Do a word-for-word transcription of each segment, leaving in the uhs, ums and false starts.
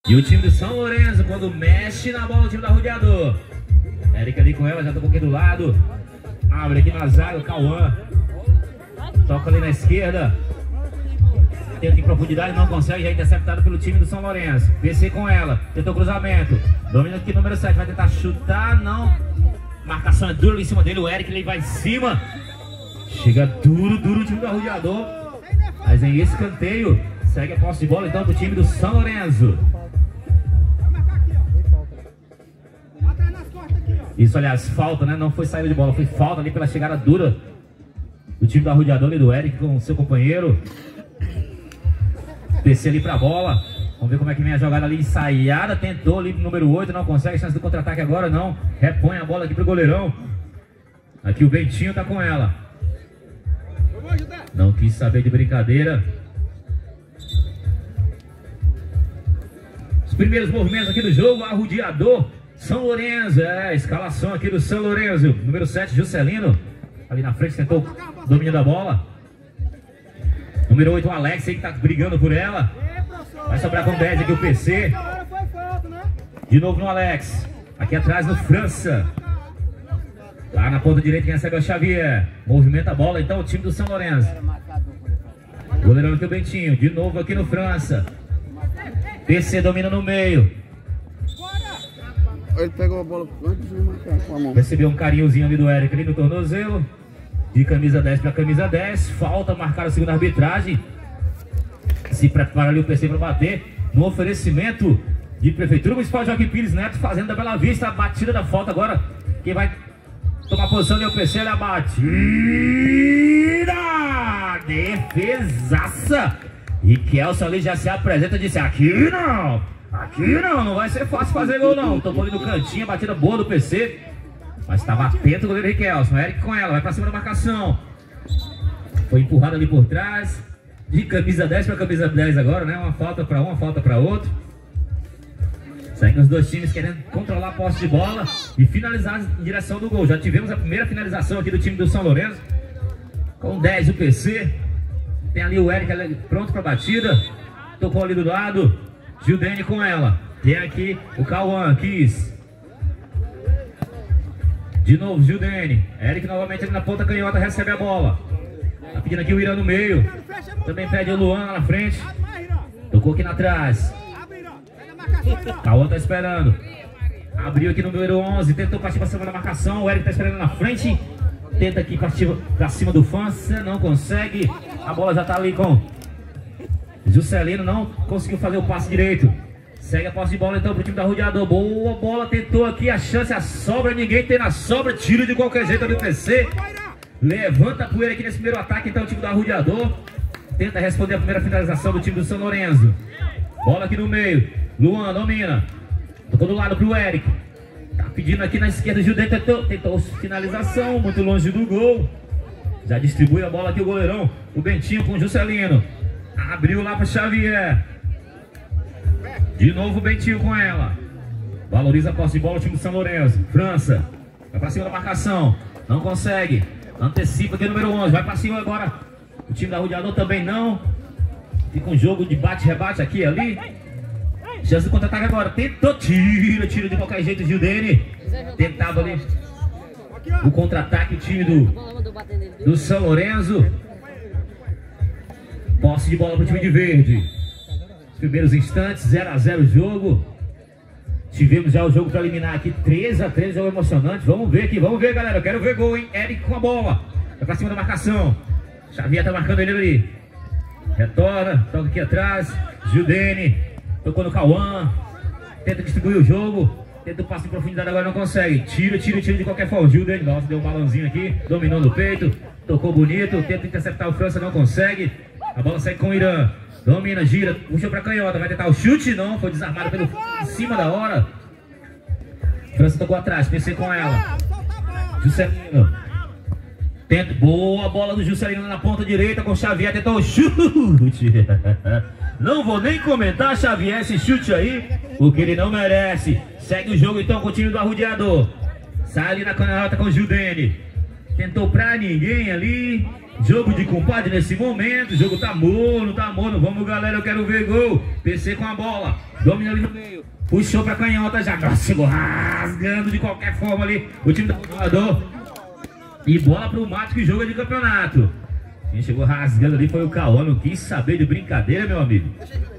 E o time do São Lourenço, quando mexe na bola, o time do Arrodeador. Eric ali com ela, já tocou aqui do lado. Abre aqui na zaga, o Cauã. Toca ali na esquerda. Tenta em profundidade, não consegue, já é interceptado pelo time do São Lourenço. P C com ela, tentou cruzamento. Domina aqui número sete, vai tentar chutar, não. Marcação é dura ali em cima dele, o Eric ele vai em cima. Chega duro, duro o time do Arrodeador. Mas em escanteio, segue a posse de bola então pro time do São Lourenço. Isso, aliás, falta, né? Não foi saída de bola, foi falta ali pela chegada dura do time do Arrodeador e do Eric com o seu companheiro. Descer ali pra bola. Vamos ver como é que vem a jogada ali ensaiada. Tentou ali pro número oito, não consegue. Chance do contra-ataque agora, não. Repõe a bola aqui pro goleirão. Aqui o Bentinho tá com ela. Não quis saber de brincadeira. Os primeiros movimentos aqui do jogo. Arrodeador, São Lourenço. É, escalação aqui do São Lourenço. Número sete, Juscelino. Ali na frente tentou domínio da bola. Número oito, o Alex aí que tá brigando por ela. Vai sobrar com dez aqui o P C. De novo no Alex. Aqui atrás no França. Lá na ponta direita quem recebe é o Xavier. Movimenta a bola então o time do São Lourenço. Goleirão aqui o Bentinho. De novo aqui no França. P C domina no meio. Ele pegou a bola antes de marcar com a mão. Recebeu um carinhozinho ali do Eric ali no tornozelo. De camisa dez para camisa dez. Falta marcar a segunda arbitragem. Se prepara ali o P C para bater. No oferecimento de Prefeitura Municipal Joaquim Pires Neto, fazendo da Bela Vista a batida da falta agora. Quem vai tomar posição é o P C, ele a batida. Defesaça. E Kelson ali já se apresenta e disse: aqui não, aqui não, não vai ser fácil fazer gol não. Tocou ali no cantinho, batida boa do P C. Mas estava atento o goleiro Riquelson. Eric com ela, vai pra cima da marcação. Foi empurrado ali por trás. De camisa dez para camisa dez agora, né? Uma falta para um, uma falta para outro. Seguem os dois times querendo controlar a posse de bola e finalizar em direção do gol. Já tivemos a primeira finalização aqui do time do São Lourenço. Com dez o P C. Tem ali o Eric ali pronto para batida. Tocou ali do lado. Gildene com ela. Tem aqui o Cauã, quis. De novo, Gildene. Eric novamente ali na ponta canhota, recebe a bola. Tá pedindo aqui o Irã no meio. Também pede o Luan lá na frente. Tocou aqui na trás. Cauã tá esperando. Abriu aqui no número onze. Tentou partir pra cima da marcação. O Eric tá esperando na frente. Tenta aqui partir pra cima do França. Não consegue. A bola já tá ali com Juscelino. Não conseguiu fazer o passe direito. Segue a posse de bola então pro time da Arrodeador. Boa bola, tentou aqui a chance, a sobra, ninguém tem na sobra, tiro de qualquer jeito ali o P C. Levanta a poeira aqui nesse primeiro ataque então o time da Arrodeador. Tenta responder a primeira finalização do time do São Lourenço. Bola aqui no meio, Luan domina. Tocou do lado pro Eric. Tá pedindo aqui na esquerda, Gildene tentou, tentou finalização, muito longe do gol. Já distribui a bola aqui o goleirão, o Bentinho com o Juscelino. Abriu lá pro Xavier. De novo o Bentinho com ela. Valoriza a posse de bola o time do São Lourenço. França. Vai pra cima da marcação. Não consegue. Antecipa aqui o número onze. Vai pra cima agora. O time da Arrodeador também não. Fica um jogo de bate-rebate aqui e ali. Chance de contra-ataque agora. Tentou. Tira, tira de qualquer jeito o Gildene. Tentava ali o contra-ataque o time do, do São Lourenço. Posse de bola pro time de verde. Primeiros instantes, zero a zero o jogo. Tivemos já o jogo para eliminar aqui, três a três, jogo emocionante. Vamos ver aqui, vamos ver, galera. Eu quero ver gol, hein? Eric com a bola. Vai pra cima da marcação. Xavier tá marcando ele ali. Retorna, toca aqui atrás. Gildene, tocou no Cauã. Tenta distribuir o jogo. Tenta o passe em profundidade, agora não consegue. Tira, tira, tira de qualquer forma. Gildene, nossa, deu um balãozinho aqui. Dominou no peito. Tocou bonito. Tenta interceptar o França, não consegue. A bola segue com o Irã. Domina, gira, puxou pra canhota, vai tentar o chute, não, foi desarmado pelo em cima da hora. França tocou atrás, P C com ela. Juscelino. Tenta, boa bola do Juscelino na ponta direita com o Xavier, tentou o chute. Não vou nem comentar, Xavier, esse chute aí, porque ele não merece. Segue o jogo então com o time do Arrodeador. Sai ali na canhota com o Gildene. Tentou pra ninguém ali. Jogo de compadre nesse momento. O jogo tá morno, tá morno. Vamos, galera, eu quero ver gol. P C com a bola. Domina ali no meio. Puxou pra canhota já. Nossa, chegou rasgando de qualquer forma ali. O time do jogador. E bola pro mato, que jogo é de campeonato. Quem chegou rasgando ali foi o Cauã. Não quis saber de brincadeira, meu amigo.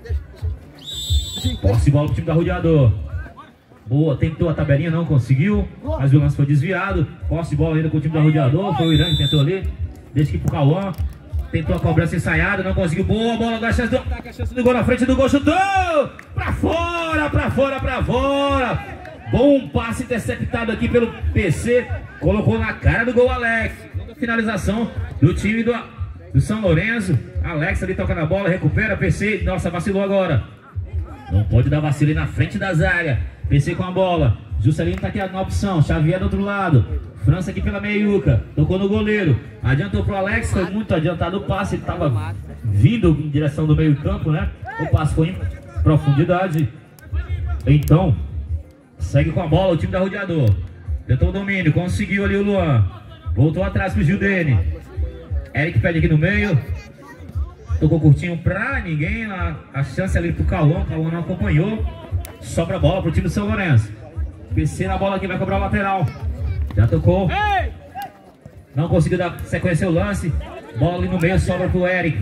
Posse de bola pro time do Arrodeador. Boa, tentou a tabelinha, não conseguiu. Mas o lance foi desviado. Posse de bola ainda com o time do Arrodeador. Foi o Irã que tentou ali. Deixa aqui pro Cauã. Tentou a cobrança ensaiada, não conseguiu. Boa bola, agora a chance do ataque, a chance do gol na frente do gol. Chutou! Pra fora, pra fora, pra fora. Bom passe interceptado aqui pelo P C. Colocou na cara do gol Alex. Finalização do time do, do São Lourenço. Alex ali toca na bola, recupera. P C, nossa, vacilou agora. Não pode dar vacilo aí na frente da zaga. P C com a bola. Juscelino tá aqui na opção. Xavier do outro lado. França aqui pela meiuca. Tocou no goleiro. Adiantou pro Alex. Foi muito adiantado o passe. Ele tava vindo em direção do meio campo, né? O passe foi em profundidade. Então, segue com a bola o time da Arrodeador. Tentou o domínio. Conseguiu ali o Luan. Voltou atrás pro Gildene. Eric pede aqui no meio. Tocou curtinho pra ninguém. A, a chance ali pro Cauã. O Cauã não acompanhou. Sobra a bola pro time do São Lourenço. P C na bola aqui, vai cobrar o lateral. Já tocou. Não conseguiu dar sequência ao lance. Bola ali no meio, sobra pro Eric.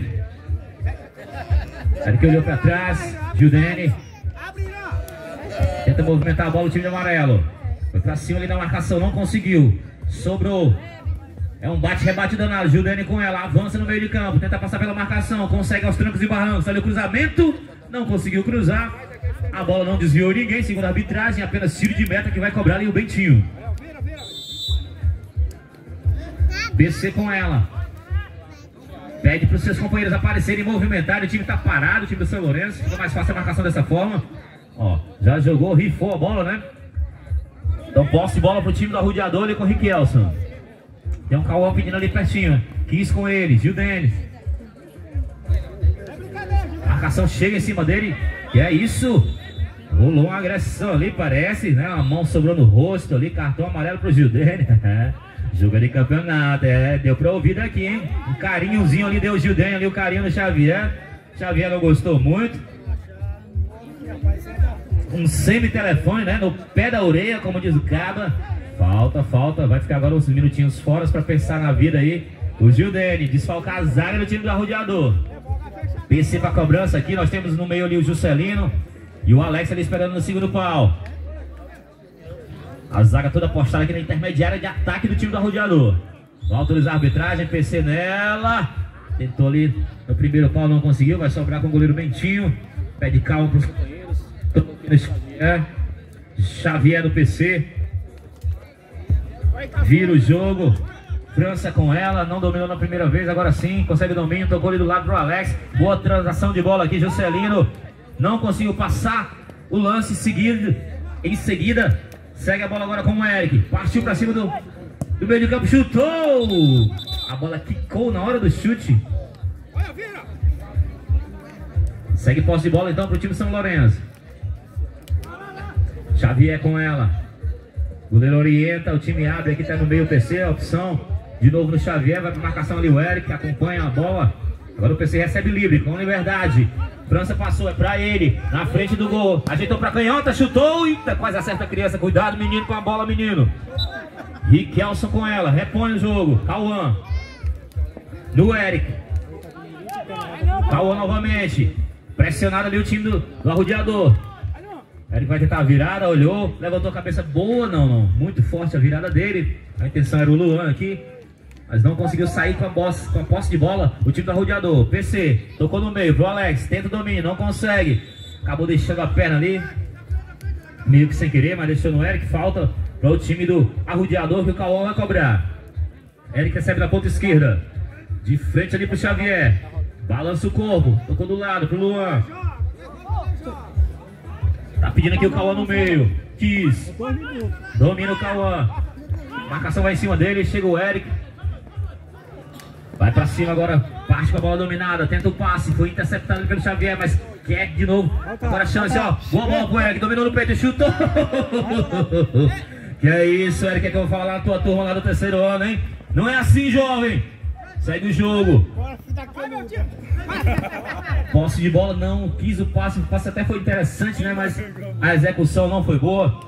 Eric olhou pra trás. Gildene. Tenta movimentar a bola o time de amarelo. Foi pra cima ali na marcação, não conseguiu. Sobrou. É um bate-rebate danado. Gildene com ela, avança no meio de campo. Tenta passar pela marcação, consegue aos trancos e barrancos. Olha o cruzamento. Não conseguiu cruzar. A bola não desviou ninguém, segundo a arbitragem. Apenas tiro de meta que vai cobrar ali o Bentinho. P C com ela. Pede para os seus companheiros aparecerem e movimentarem. O time está parado, o time do São Lourenço. Fica mais fácil a marcação dessa forma. Ó, já jogou, rifou a bola, né? Então posse de bola para o time do Arrodeador ali com o Riquelson. Tem um Cauã pedindo ali pertinho. Quis com ele, Gildene. A marcação chega em cima dele. Que é isso? Rolou uma agressão ali, parece, né? Uma mão sobrou no rosto ali, cartão amarelo pro Gildene. Jogo de campeonato, é, deu pra ouvir daqui, hein? Um carinhozinho ali, deu o Gildene ali, o carinho do Xavier. Xavier não gostou muito. Um semi-telefone, né? No pé da orelha, como diz o Caba. Falta, falta, vai ficar agora uns minutinhos fora pra pensar na vida aí. O Gildene, desfalcar a zaga do time do Arrodeador. P C pra cobrança aqui, nós temos no meio ali o Juscelino. E o Alex ali esperando no segundo pau. A zaga toda postada aqui na intermediária de ataque do time do Arrodeador. Vai autorizar a arbitragem, P C nela. Tentou ali no primeiro pau, não conseguiu. Vai sobrar com o goleiro Bentinho. Pede calma para os companheiros. Xavier. Xavier do P C. Vira o jogo. França com ela, não dominou na primeira vez, agora sim, consegue domínio, tocou ali do lado pro Alex. Boa transação de bola aqui, Juscelino. Não conseguiu passar o lance seguido. Em seguida, segue a bola agora com o Eric. Partiu pra cima do, do meio de campo, chutou! A bola quicou na hora do chute. Segue posse de bola então pro time São Lourenço. Xavier com ela. O goleiro orienta, o time abre aqui, tá no meio o P C, a opção. De novo no Xavier, vai pra marcação ali o Eric, acompanha a bola. Agora o P C recebe livre, com liberdade. França passou, é pra ele, na frente do gol. Ajeitou pra canhota, chutou, eita, quase acerta a criança. Cuidado, menino, com a bola, menino. Riquelson com ela, repõe o jogo. Cauã. No Eric. Cauã novamente. Pressionado ali o time do, do Arrodeador. Eric vai tentar a virada, olhou, levantou a cabeça, boa, não, não. Muito forte a virada dele. A intenção era o Luan aqui. Mas não conseguiu sair com a, boss, com a posse de bola. O time do Arrodeador. P C tocou no meio pro Alex. Tenta o domínio, não consegue. Acabou deixando a perna ali. Meio que sem querer, mas deixou no Eric. Falta para o time do Arrodeador que o Cauã vai cobrar. Eric recebe na ponta esquerda. De frente ali pro Xavier. Balança o corpo. Tocou do lado pro Luan. Tá pedindo aqui o Cauã no meio. Quis. Domina o Cauã. Marcação vai em cima dele. Chega o Eric. Vai pra cima agora, parte com a bola dominada, tenta o passe, foi interceptado pelo Xavier, mas quer de novo, agora a chance, ó, boa bola pro Eric, dominou no peito e chutou. Que é isso, Eric, é que eu vou falar na tua turma lá do terceiro ano, hein? Não é assim, jovem. Segue o jogo. Posse de bola, não quis o passe. O passe até foi interessante, né? Mas a execução não foi boa.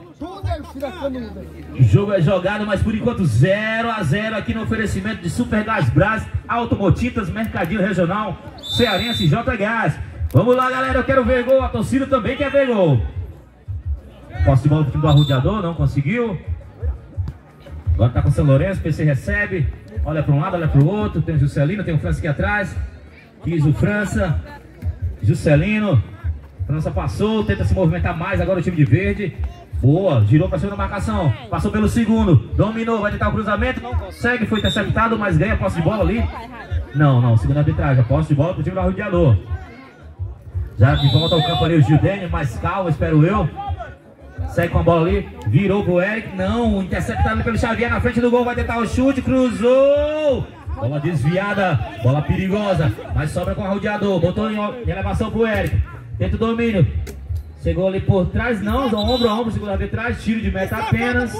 O jogo é jogado, mas por enquanto zero a zero aqui no oferecimento de Super Gás Brás, Automotintas, Mercadinho Regional, Cearense, J Gás. Vamos lá, galera, eu quero ver gol. A torcida também quer ver gol. Posse de bola do time do Arrodeador, não conseguiu. Agora tá com o São Lourenço, o P C recebe. Olha para um lado, olha para o outro. Tem o Juscelino, tem o França aqui atrás. Quis o França. Juscelino. França passou, tenta se movimentar mais agora o time de verde. Boa, girou para cima da marcação. Passou pelo segundo, dominou, vai tentar o cruzamento. Não consegue, foi interceptado, mas ganha a posse de bola ali. Não, não, segunda arbitragem. A posse de bola pro time do Arrodeador. Já de volta ao campo ali o Gildênio, mais calmo, espero eu. Segue com a bola ali, virou pro Eric. Não, interceptado ali pelo Xavier na frente do gol. Vai tentar o chute, cruzou. Bola desviada, bola perigosa. Mas sobra com o Arrodeador. Botou em elevação pro Eric. Tenta o domínio. Chegou ali por trás, não, ombro a ombro, segunda atrás, tiro de meta apenas.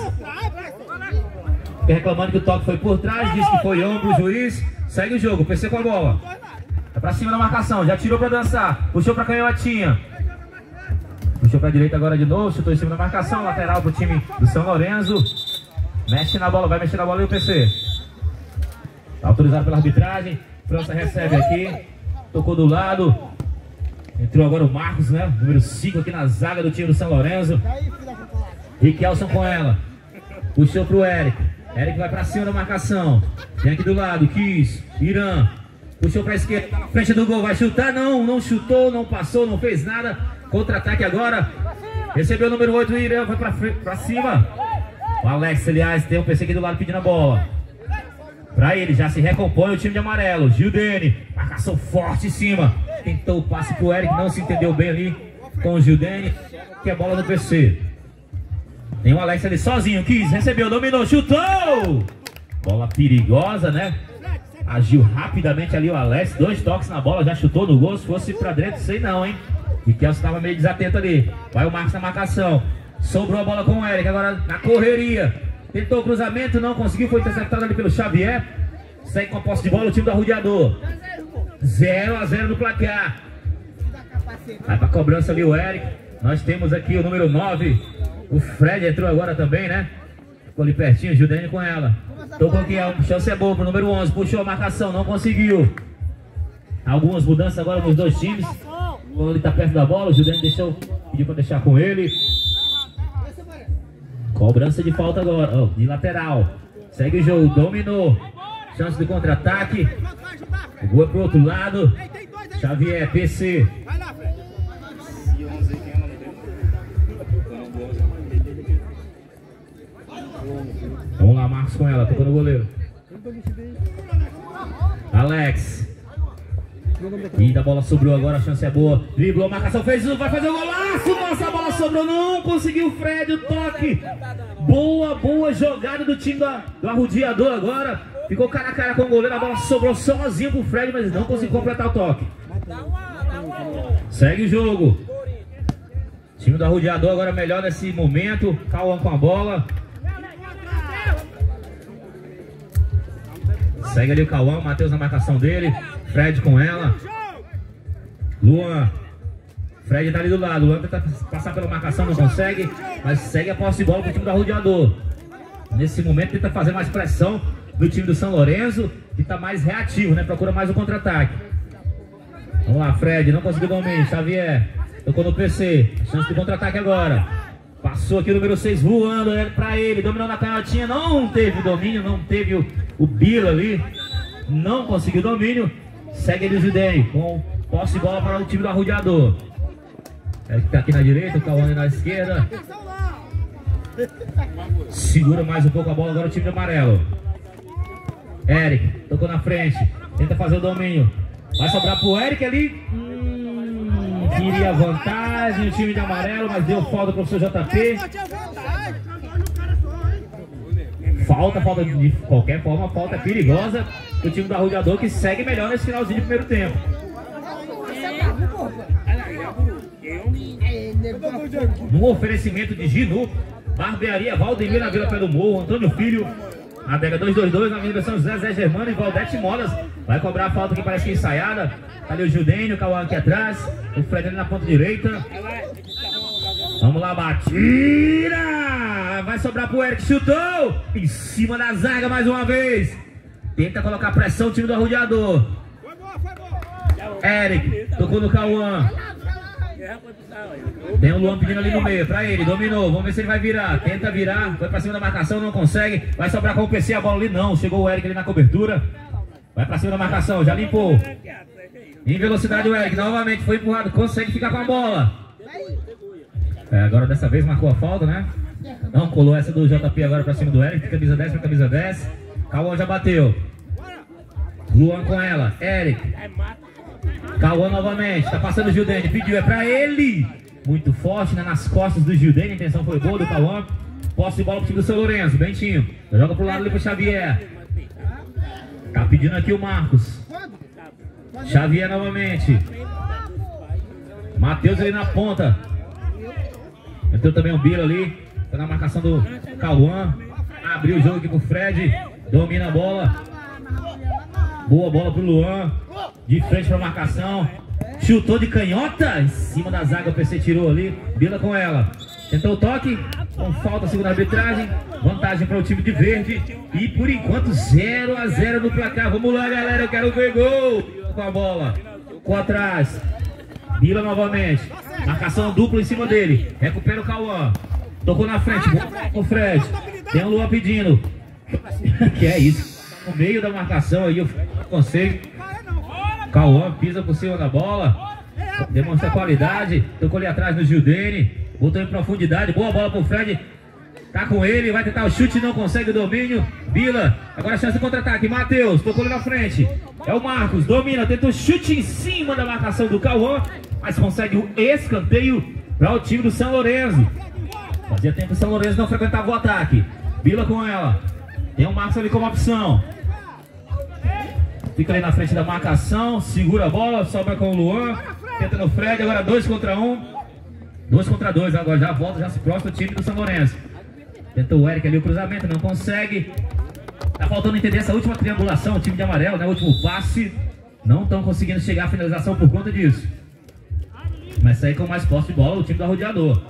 Fica reclamando que o toque foi por trás, disse que foi ombro o juiz. Segue o jogo, P C com a bola. É pra cima da marcação, já tirou pra dançar, puxou pra canhotinha. Puxou pra direita agora de novo, chutou em cima da marcação, lateral pro time do São Lourenço. Mexe na bola, vai mexer na bola e o P C. Tá autorizado pela arbitragem, França recebe aqui, tocou do lado. Entrou agora o Marcos, né? Número cinco aqui na zaga do time do São Lourenço. Riquelson com ela. Puxou pro Eric. Eric vai pra cima da marcação. Tem aqui do lado, Quis, Irã. Puxou pra esquerda, na frente do gol. Vai chutar? Não, não chutou, não passou, não fez nada. Contra-ataque agora. Recebeu o número oito, o Irã foi pra, pra cima. O Alex, aliás, tem o P C aqui do lado pedindo a bola. Pra ele, já se recompõe o time de amarelo. Gildene, marcação forte em cima. Tentou o passe pro Eric, não se entendeu bem ali com o Gildene. Que é bola no P C. Tem o Alex ali sozinho, quis, recebeu, dominou, chutou! Bola perigosa, né? Agiu rapidamente ali o Alex, dois toques na bola, já chutou no gol. Se fosse pra dentro, sei não, hein? E Kelso estava meio desatento ali. Vai o Marcos na marcação. Sobrou a bola com o Eric, agora na correria. Tentou o cruzamento, não conseguiu, foi interceptado ali pelo Xavier. Segue com a posse de bola o time do Arrodeador. zero a zero no placar. Vai pra cobrança ali o Eric. Nós temos aqui o número nove. O Fred entrou agora também, né? Ficou ali pertinho, o Gildênio com ela. Tocou aqui, a chance é boa pro número onze. Puxou a marcação, não conseguiu. Algumas mudanças agora nos dois times. Quando ele tá perto da bola, o Gildênio deixou, pediu pra deixar com ele. Cobrança de falta agora, ó, de lateral. Segue o jogo, dominou. Chance do contra-ataque. Boa pro outro lado. Xavier, P C. Vamos lá, Marcos com ela, tocando o goleiro. Alex. E da bola sobrou agora, a chance é boa. Driblou, a marcação fez, vai fazer o golaço. Nossa, a bola sobrou, não conseguiu o Fred, o toque. Boa, boa jogada do time do, do Arrodeador agora. Ficou cara a cara com o goleiro, a bola sobrou sozinho pro Fred, mas não conseguiu completar o toque. Segue o jogo. Time do Arrodeador agora melhor nesse momento. Cauã com a bola. Segue ali o Cauã, o Matheus na marcação dele. Fred com ela. Luan. Fred tá ali do lado. Luan tenta passar pela marcação, não consegue. Mas segue a posse de bola pro time do Arrodeador. Nesse momento tenta fazer mais pressão do time do São Lourenço, que tá mais reativo, né? Procura mais o contra-ataque. Vamos lá, Fred. Não conseguiu domínio. Xavier. Tocou no P C. Chance de contra-ataque agora. Passou aqui o número seis voando pra ele. Dominou na canhotinha. Não teve domínio. Não teve o, o Bila ali. Não conseguiu domínio. Segue ele o Gildênio com posse de bola para o time do Arrodeador. Ele tá aqui na direita, o Cauã na esquerda. Segura mais um pouco a bola agora o time do amarelo. Eric, tocou na frente. Tenta fazer o domínio. Vai sobrar pro Eric ali. Hum, queria vantagem o time de amarelo, mas deu falta pro professor J P. Falta, falta de qualquer forma, falta perigosa pro time do Arrodeador, que segue melhor nesse finalzinho de primeiro tempo. No oferecimento de Ginu, Barbearia Valdemir na Vila Pé do Morro, Antônio Filho, Adega dois dois dois, na Avenida São José, Zé Germano e Valdete Modas. Vai cobrar a falta que parece que é ensaiada. Tá ali o Judênio, o Cauã aqui atrás. O Fred ali na ponta direita. Vamos lá, batida! Vai sobrar pro Eric, chutou! Em cima da zaga mais uma vez. Tenta colocar pressão o time do Arrodeador. Eric, tocou no Cauã. Tem o Luan pedindo ali no meio, pra ele, dominou, vamos ver se ele vai virar. Tenta virar, foi pra cima da marcação, não consegue. Vai sobrar com o P C, a bola ali não. Chegou o Eric ali na cobertura. Vai pra cima da marcação, já limpou. Em velocidade o Eric, novamente foi empurrado, consegue ficar com a bola. É, agora dessa vez marcou a falta, né? Não, colou essa do J P agora pra cima do Eric, camisa dez pra camisa dez. Cauã já bateu. Luan com ela, Eric. Cauã novamente, tá passando o Gildene, pediu, é pra ele. Muito forte, né, nas costas do Gildene, a intenção foi boa do Cauã. Posse de bola pro time do São Lourenço, Bentinho. Joga pro lado ali pro Xavier. Tá pedindo aqui o Marcos. Xavier novamente. Matheus ali na ponta. Entrou também o Bila ali. Tá na marcação do Cauã. Abriu o jogo aqui pro Fred. Domina a bola. Boa bola pro Luan. De frente pra marcação. Chutou de canhota. Em cima da zaga o P C tirou ali. Bila com ela. Tentou o toque. Com falta, segunda arbitragem. Vantagem para o time de verde. E por enquanto zero a zero no placar. Vamos lá, galera. Eu quero ver gol. Com a bola. Com atrás. Bila novamente. Marcação dupla em cima dele. Recupera o Cauã. Tocou na frente. O Fred. Tem o Luan pedindo. Que é isso? No meio da marcação aí. Eu consigo. Cauã pisa por cima da bola. Demonstra qualidade. Tocou ali atrás no Gildene. Botou em profundidade. Boa bola pro Fred. Tá com ele. Vai tentar o chute. Não consegue o domínio. Bila. Agora a chance de contra-ataque. Matheus. Tocou ali na frente. É o Marcos. Domina. Tenta o chute em cima da marcação do Cauã. Mas consegue o escanteio para o time do São Lourenço. Fazia tempo que o São Lourenço não frequentava o ataque. Bila com ela. Tem o Marcos ali como opção. Fica ali na frente da marcação. Segura a bola. Sobra com o Luan. Tenta no Fred. Agora dois contra um. Dois contra dois. Agora já volta. Já se prostra o time do São Lourenço. Tenta o Eric ali o cruzamento. Não consegue. Tá faltando entender essa última triangulação. O time de amarelo, né? O último passe. Não estão conseguindo chegar à finalização por conta disso. Mas sai com mais posse de bola o time do Arrodeador.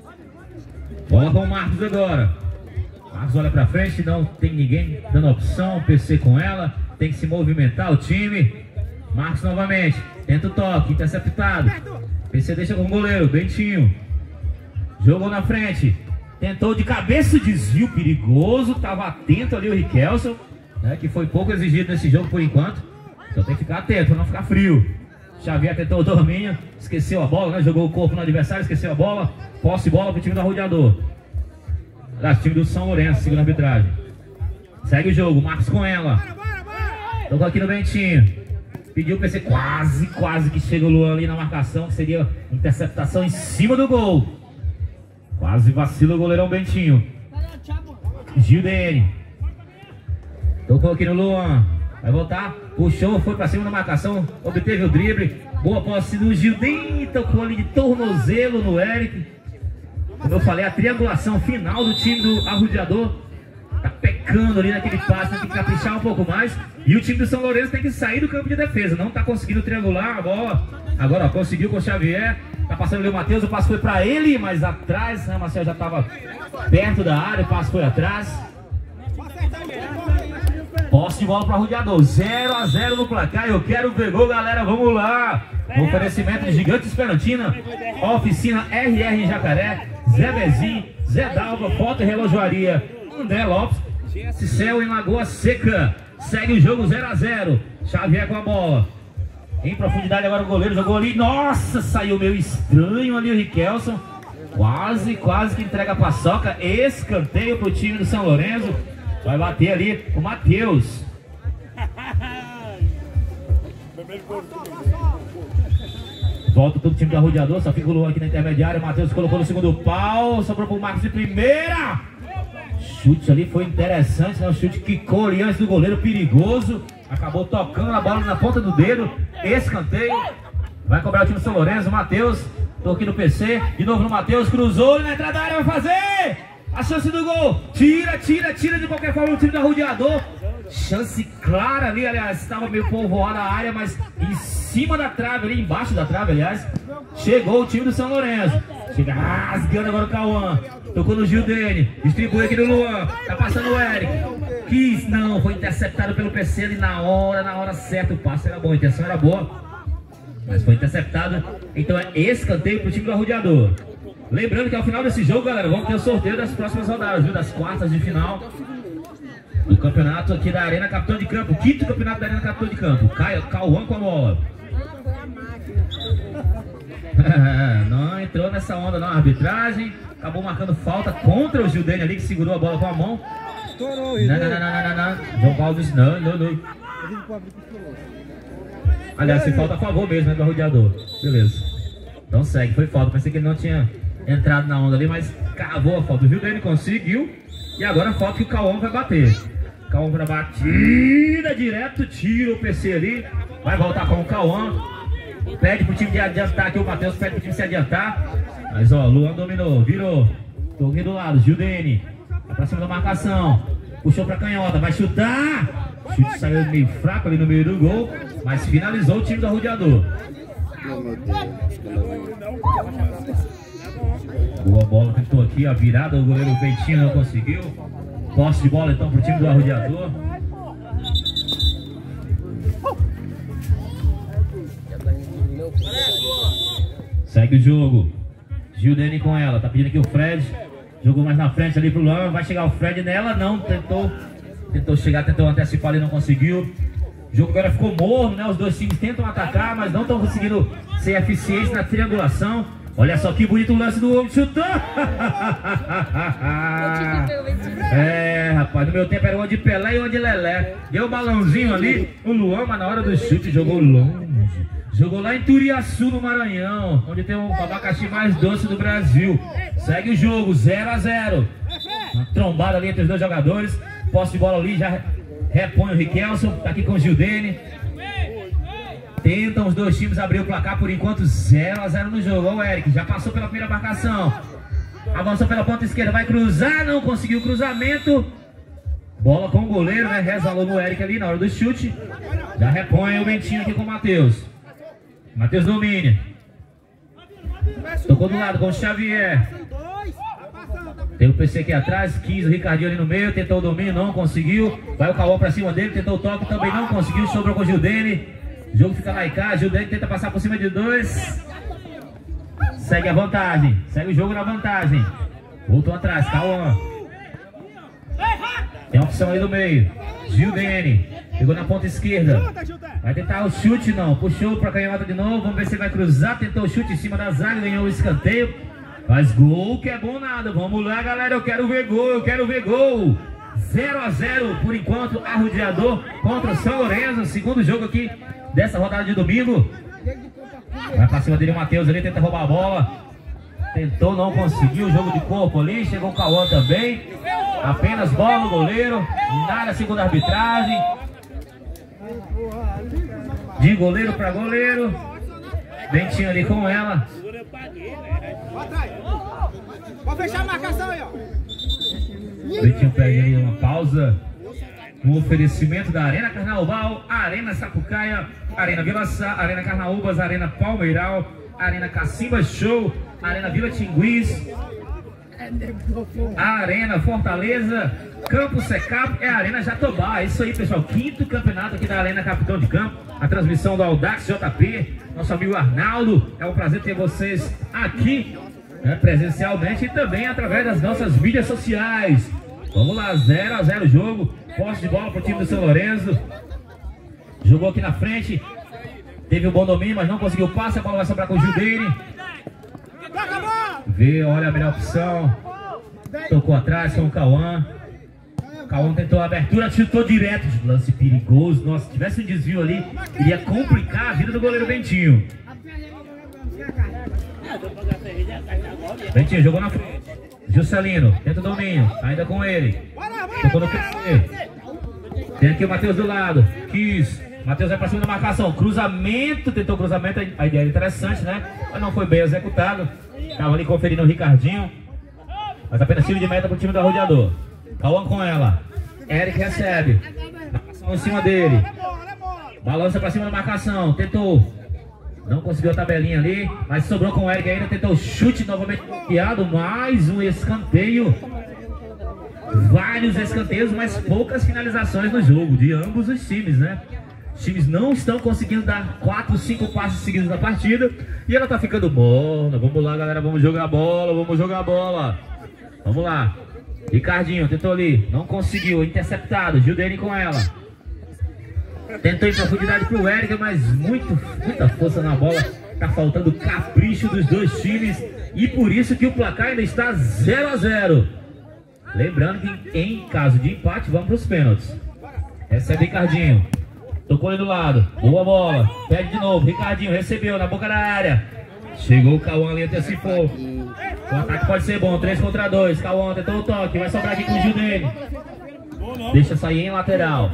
Bola com o Marcos agora. Marcos olha pra frente. Não tem ninguém dando opção. P C com ela. Tem que se movimentar o time. Marcos novamente. Tenta o toque. Interceptado. P C deixa com o goleiro. Bentinho. Jogou na frente. Tentou de cabeça o desvio perigoso. Tava atento ali o Riquelson, né, que foi pouco exigido nesse jogo por enquanto. Então tem que ficar atento para não ficar frio. Xavier tentou o domínio. Esqueceu a bola, né? Jogou o corpo no adversário. Esqueceu a bola. Posse de bola pro time do Arrodeador. Da time do São Lourenço, segunda arbitragem. Segue o jogo. Marcos com ela. Tocou aqui no Bentinho. Pediu o P C. Quase, quase que chega o Luan ali na marcação. Que seria interceptação em cima do gol. Quase vacila o goleirão Bentinho. Gildene. Tocou aqui no Luan. Vai voltar. Puxou, foi pra cima da marcação. Obteve o drible. Boa posse do Gildene. Tocou ali de tornozelo no Eric. Como eu falei, a triangulação final do time do Arrodeador. Tá pecando ali naquele passe. Tem que caprichar um pouco mais. E o time do São Lourenço tem que sair do campo de defesa. Não tá conseguindo triangular a bola. Agora ó, conseguiu com o Xavier. Tá passando ali o Matheus. O passe foi pra ele, mas atrás, né? O Marcel já tava perto da área. O passe foi atrás. Posse de bola para o Arrodeador. zero a zero no placar. Eu quero ver gol, galera. Vamos lá. Oferecimento de Gigante Esperantina. Oficina R R em Jacaré. Zé Bezinho. Zé Dalva. Foto e relojoaria. André Lopes. Cicel em Lagoa Seca. Segue o jogo zero a zero. Xavier com a bola. Em profundidade agora o goleiro jogou ali. Nossa, saiu meio estranho ali o Riquelson. Quase, quase que entrega a paçoca. Escanteio para o time do São Lourenço. Vai bater ali o Matheus. Volta todo o time do Arrodeador. Só fica o Luan aqui na intermediária. O Matheus colocou no segundo pau. Sobrou pro Marcos de primeira. Chute ali foi interessante, né? O chute quicou ali antes do goleiro, perigoso. Acabou tocando a bola na ponta do dedo. Escanteio. Vai cobrar o time do São Lourenço. O Matheus. Tô aqui no P C. De novo no Matheus. Cruzou na entrada da área. Vai fazer. A chance do gol. Tira, tira, tira de qualquer forma o time do Arrodeador. Chance clara ali, aliás. Estava meio povoada a área, mas em cima da trave, ali embaixo da trave, aliás. Chegou o time do São Lourenço. Chega rasgando agora o Cauã. Tocou no Gildene. Distribui aqui no Luan. Tá passando o Eric. Quis, não. Foi interceptado pelo P C ali na hora, na hora certa. O passe era bom, a intenção era boa. Mas foi interceptado. Então é escanteio pro time do Arrodeador. Lembrando que ao final desse jogo, galera, vamos ter o sorteio das próximas rodadas, viu? Das quartas de final do campeonato aqui da Arena Capitão de Campo. Quinto campeonato da Arena Capitão de Campo. Caio, Cauã com a bola. Não entrou nessa onda não, a arbitragem. Acabou marcando falta contra o Gildene ali, que segurou a bola com a mão. Não, não, não, não, não, não, não. João Paulo disse não, não, não. Aliás, se falta a favor mesmo, né, do Arrodeador. Beleza. Então segue, foi falta. Pensei que ele não tinha entrado na onda ali, mas cavou a falta. O Gildene conseguiu. E agora a falta que o Cauã vai bater. Cauã para batida direto, tira o P C ali. Vai voltar com o Cauã. Pede pro time de adiantar aqui, o Matheus pede pro time se adiantar. Mas ó, Luan dominou, virou. Toquinho do lado, Gildene. Vai pra cima da marcação. Puxou pra canhota, vai chutar. O chute saiu meio fraco ali no meio do gol. Mas finalizou o time do Arrodeador. Boa bola, tentou aqui a virada. O goleiro Bentinho não conseguiu. Posse de bola então pro time do Arrodeador. Segue o jogo. Gildene com ela, tá pedindo aqui o Fred. Jogou mais na frente ali pro Luan. Vai chegar o Fred nela, não, tentou Tentou chegar, tentou antecipar ali, não conseguiu. O jogo agora ficou morno, né? Os dois times tentam atacar, mas não estão conseguindo ser eficientes na triangulação. Olha só que bonito o lance do homem, chutou! É, rapaz, no meu tempo era uma de Pelé e uma de Lelé. Deu um balãozinho ali, o Luan, mas na hora do chute jogou longe. Jogou lá em Turiaçu, no Maranhão, onde tem o abacaxi mais doce do Brasil. Segue o jogo, zero a zero. Uma trombada ali entre os dois jogadores. Posse de bola ali, já repõe o Riquelson. Tá aqui com o Gildene. Tentam os dois times abrir o placar por enquanto, zero a zero no jogo. Olha o Eric, já passou pela primeira marcação. Avançou pela ponta esquerda, vai cruzar, não conseguiu o cruzamento. Bola com o goleiro, né? Resvalou no Eric ali na hora do chute. Já repõe o Bentinho aqui com o Matheus. Matheus domina. Tocou do lado com o Xavier. Tem o P C aqui atrás, quis o Ricardinho ali no meio, tentou o domínio, não conseguiu. Vai o Cauã pra cima dele, tentou o toque, também não conseguiu, sobrou com o Gildene. O jogo fica lá e cá, Gildene tenta passar por cima de dois. Segue a vantagem, segue o jogo na vantagem. Voltou atrás, Cauã. Tem opção aí no meio, Gildene. Pegou na ponta esquerda. Vai tentar o chute, não. Puxou pra canhota de novo, vamos ver se ele vai cruzar. Tentou o chute em cima da zaga, ganhou o escanteio. Faz gol, que é bom nada. Vamos lá, galera, eu quero ver gol, eu quero ver gol. zero a zero por enquanto, Arrodeador contra o São Lourenço. Segundo jogo aqui dessa rodada de domingo. Vai pra cima dele o Matheus ali, tenta roubar a bola. Tentou, não conseguiu, jogo de corpo ali. Chegou o Cauã também. Apenas bola no goleiro. Nada segundo a arbitragem. De goleiro pra goleiro. Bentinho ali com ela. Pode fechar a marcação aí, ó. Bentinho pede aí uma pausa. Um oferecimento da Arena Carnaubal, Arena Sapucaia, Arena Vila Sá, Arena Carnaúbas, Arena Palmeiral, Arena Cacimba Show, Arena Vila Tinguiz, Arena Fortaleza, Campo Secap, é a Arena Jatobá. É isso aí, pessoal. Quinto campeonato aqui da Arena Capitão de Campo. A transmissão do Audax J P, nosso amigo Arnaldo. É um prazer ter vocês aqui, né, presencialmente e também através das nossas mídias sociais. Vamos lá, zero a zero o jogo. Posse de bola para o time do São Lourenço. Jogou aqui na frente. Teve um bom domínio, mas não conseguiu o passe. A bola vai sobrar com o Gildene. Vê, olha a melhor opção. Tocou atrás com o Cauã. Cauã tentou a abertura, chutou direto. Lance perigoso. Nossa, se tivesse um desvio ali, iria complicar a vida do goleiro Bentinho. Bentinho jogou na frente. Juscelino, tenta o domínio, ainda com ele. Tocou no P C. Tem aqui o Matheus do lado. Quis. Matheus vai pra cima da marcação. Cruzamento, tentou cruzamento. A ideia é interessante, né? Mas não foi bem executado. Tava ali conferindo o Ricardinho. Mas apenas tiro de meta pro time do Arrodeador. Cauã com ela. Eric recebe. Marcação em cima dele. Balança pra cima da marcação. Tentou. Não conseguiu a tabelinha ali. Mas sobrou com o Eric ainda. Tentou o chute novamente bloqueado. Mais um escanteio. Vários escanteios, mas poucas finalizações no jogo. De ambos os times, né? Os times não estão conseguindo dar quatro, cinco passes seguidos na partida. E ela tá ficando morna. Vamos lá, galera. Vamos jogar a bola. Vamos jogar a bola. Vamos lá. Ricardinho tentou ali. Não conseguiu. Interceptado. Gildene com ela. Tentou em profundidade pro Eric, mas muito, muita força na bola. Tá faltando capricho dos dois times. E por isso que o placar ainda está zero a zero. Lembrando que em caso de empate, vamos para os pênaltis. Recebe Ricardinho. Tocou ali do lado. Boa bola. Pede de novo. Ricardinho recebeu na boca da área. Chegou o Cauã ali, antecipou. O ataque pode ser bom. três contra dois. Cauã tentou o toque. Vai sobrar aqui com o Gildene. Deixa sair em lateral.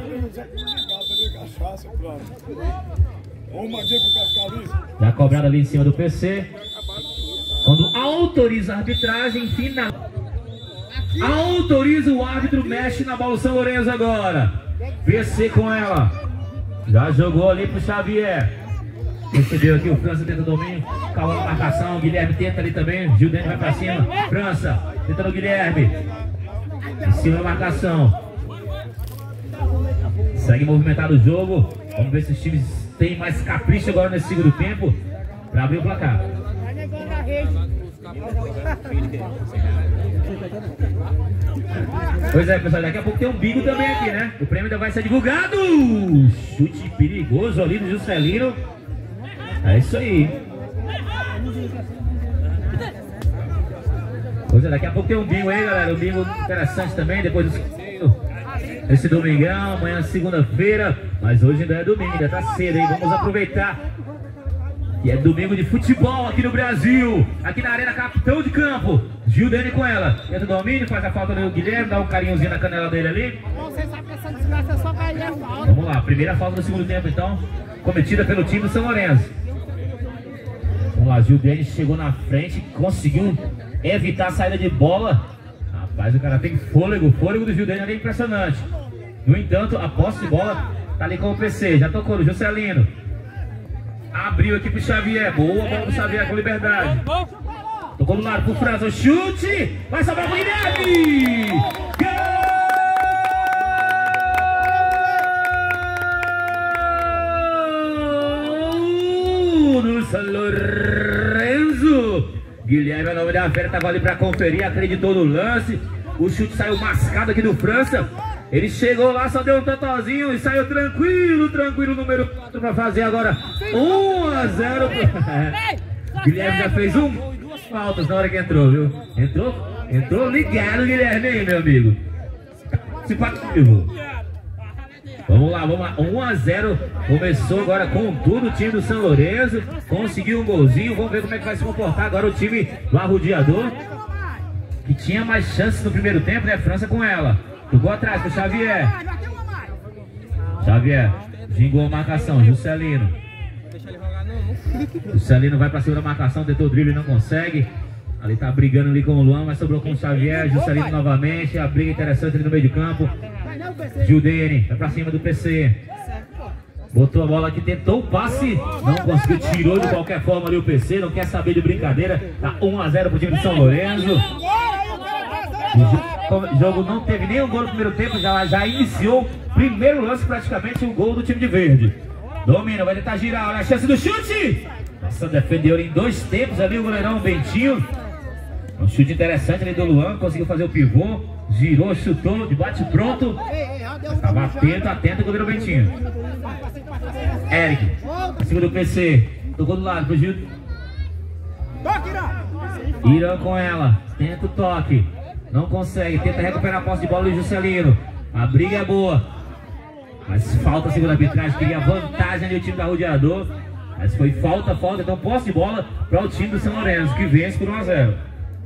Já cobrado ali em cima do P C. Quando autoriza a arbitragem, final. Autoriza o árbitro, mexe na bola o São Lourenço agora. P C com ela. Já jogou ali pro Xavier. Recebeu aqui o França, tenta o domínio. Calma na marcação. Guilherme tenta ali também. Gildene vai pra cima. França tentando o Guilherme. Em cima da marcação. Segue movimentado o jogo. Vamos ver se os times têm mais capricho agora nesse segundo tempo para abrir o placar. Pois é, pessoal, daqui a pouco tem um bingo também aqui, né? O prêmio ainda vai ser divulgado. Chute perigoso ali do Juscelino. É isso aí. Pois é, daqui a pouco tem um bingo aí, galera. Um bingo interessante também, depois do esse domingão, amanhã segunda-feira. Mas hoje ainda é domingo, ainda tá cedo, hein? Vamos aproveitar. E é domingo de futebol aqui no Brasil. Aqui na Arena Capitão de Campo. Gildene com ela. Tenta o domínio, faz a falta do Guilherme. Dá um carinhozinho na canela dele ali. Você sabe que essa desgraça é só cair a falta. Vamos lá, primeira falta do segundo tempo então. Cometida pelo time do São Lourenço. Vamos lá, Gildene chegou na frente. Conseguiu evitar a saída de bola. Rapaz, o cara tem fôlego. O fôlego do Gildene ali é impressionante. No entanto, a posse de bola tá ali com o P C. Já tocou no Juscelino. Abriu aqui pro Xavier. Boa bola pro Xavier com liberdade. Tocou do lado pro França. O chute. Vai sobrar pro Guilherme. Gol do São Lourenço. Guilherme, a nome da fera, tava ali pra conferir. Acreditou no lance. O chute saiu mascado aqui do França. Ele chegou lá, só deu um totozinho e saiu tranquilo, tranquilo, número quatro para fazer agora um a zero. Guilherme já fez um gol e duas faltas na hora que entrou, viu? Entrou, entrou ligado, Guilherme, aí, meu amigo. Simpático. Vamos lá, vamos lá, um a zero. Começou agora com tudo o time do São Lourenço. Conseguiu um golzinho, vamos ver como é que vai se comportar agora o time do Arrodeador, que tinha mais chances no primeiro tempo, né? França com ela. Jogou atrás pro Xavier. Xavier, gingou a marcação, Juscelino. Juscelino vai pra cima da marcação, tentou o drible e não consegue. Ali tá brigando ali com o Luan, mas sobrou com o Xavier. Juscelino novamente, a briga interessante ali no meio de campo. Gildene, vai pra cima do P C. Botou a bola aqui, tentou o passe, não conseguiu, tirou de qualquer forma ali o P C, não quer saber de brincadeira. Tá um a zero pro time de São Lourenço. O jogo não teve nenhum gol no primeiro tempo, já, já iniciou primeiro lance praticamente o gol do time de verde. Domina, vai tentar girar, olha a chance do chute. Nossa, defendeu em dois tempos ali o goleirão Bentinho. Um chute interessante ali do Luan, conseguiu fazer o pivô, girou, chutou, de bate pronto. Estava atento, atento o goleiro Bentinho. Eric, em cima do P C, tocou do lado pro Gil. Irã com ela, tenta o toque. Não consegue, tenta recuperar a posse de bola do Juscelino. A briga é boa, mas falta segundo a arbitragem, queria vantagem ali o time do Arrodeador. Mas foi falta, falta, então posse de bola para o time do São Lourenço, que vence por um a zero.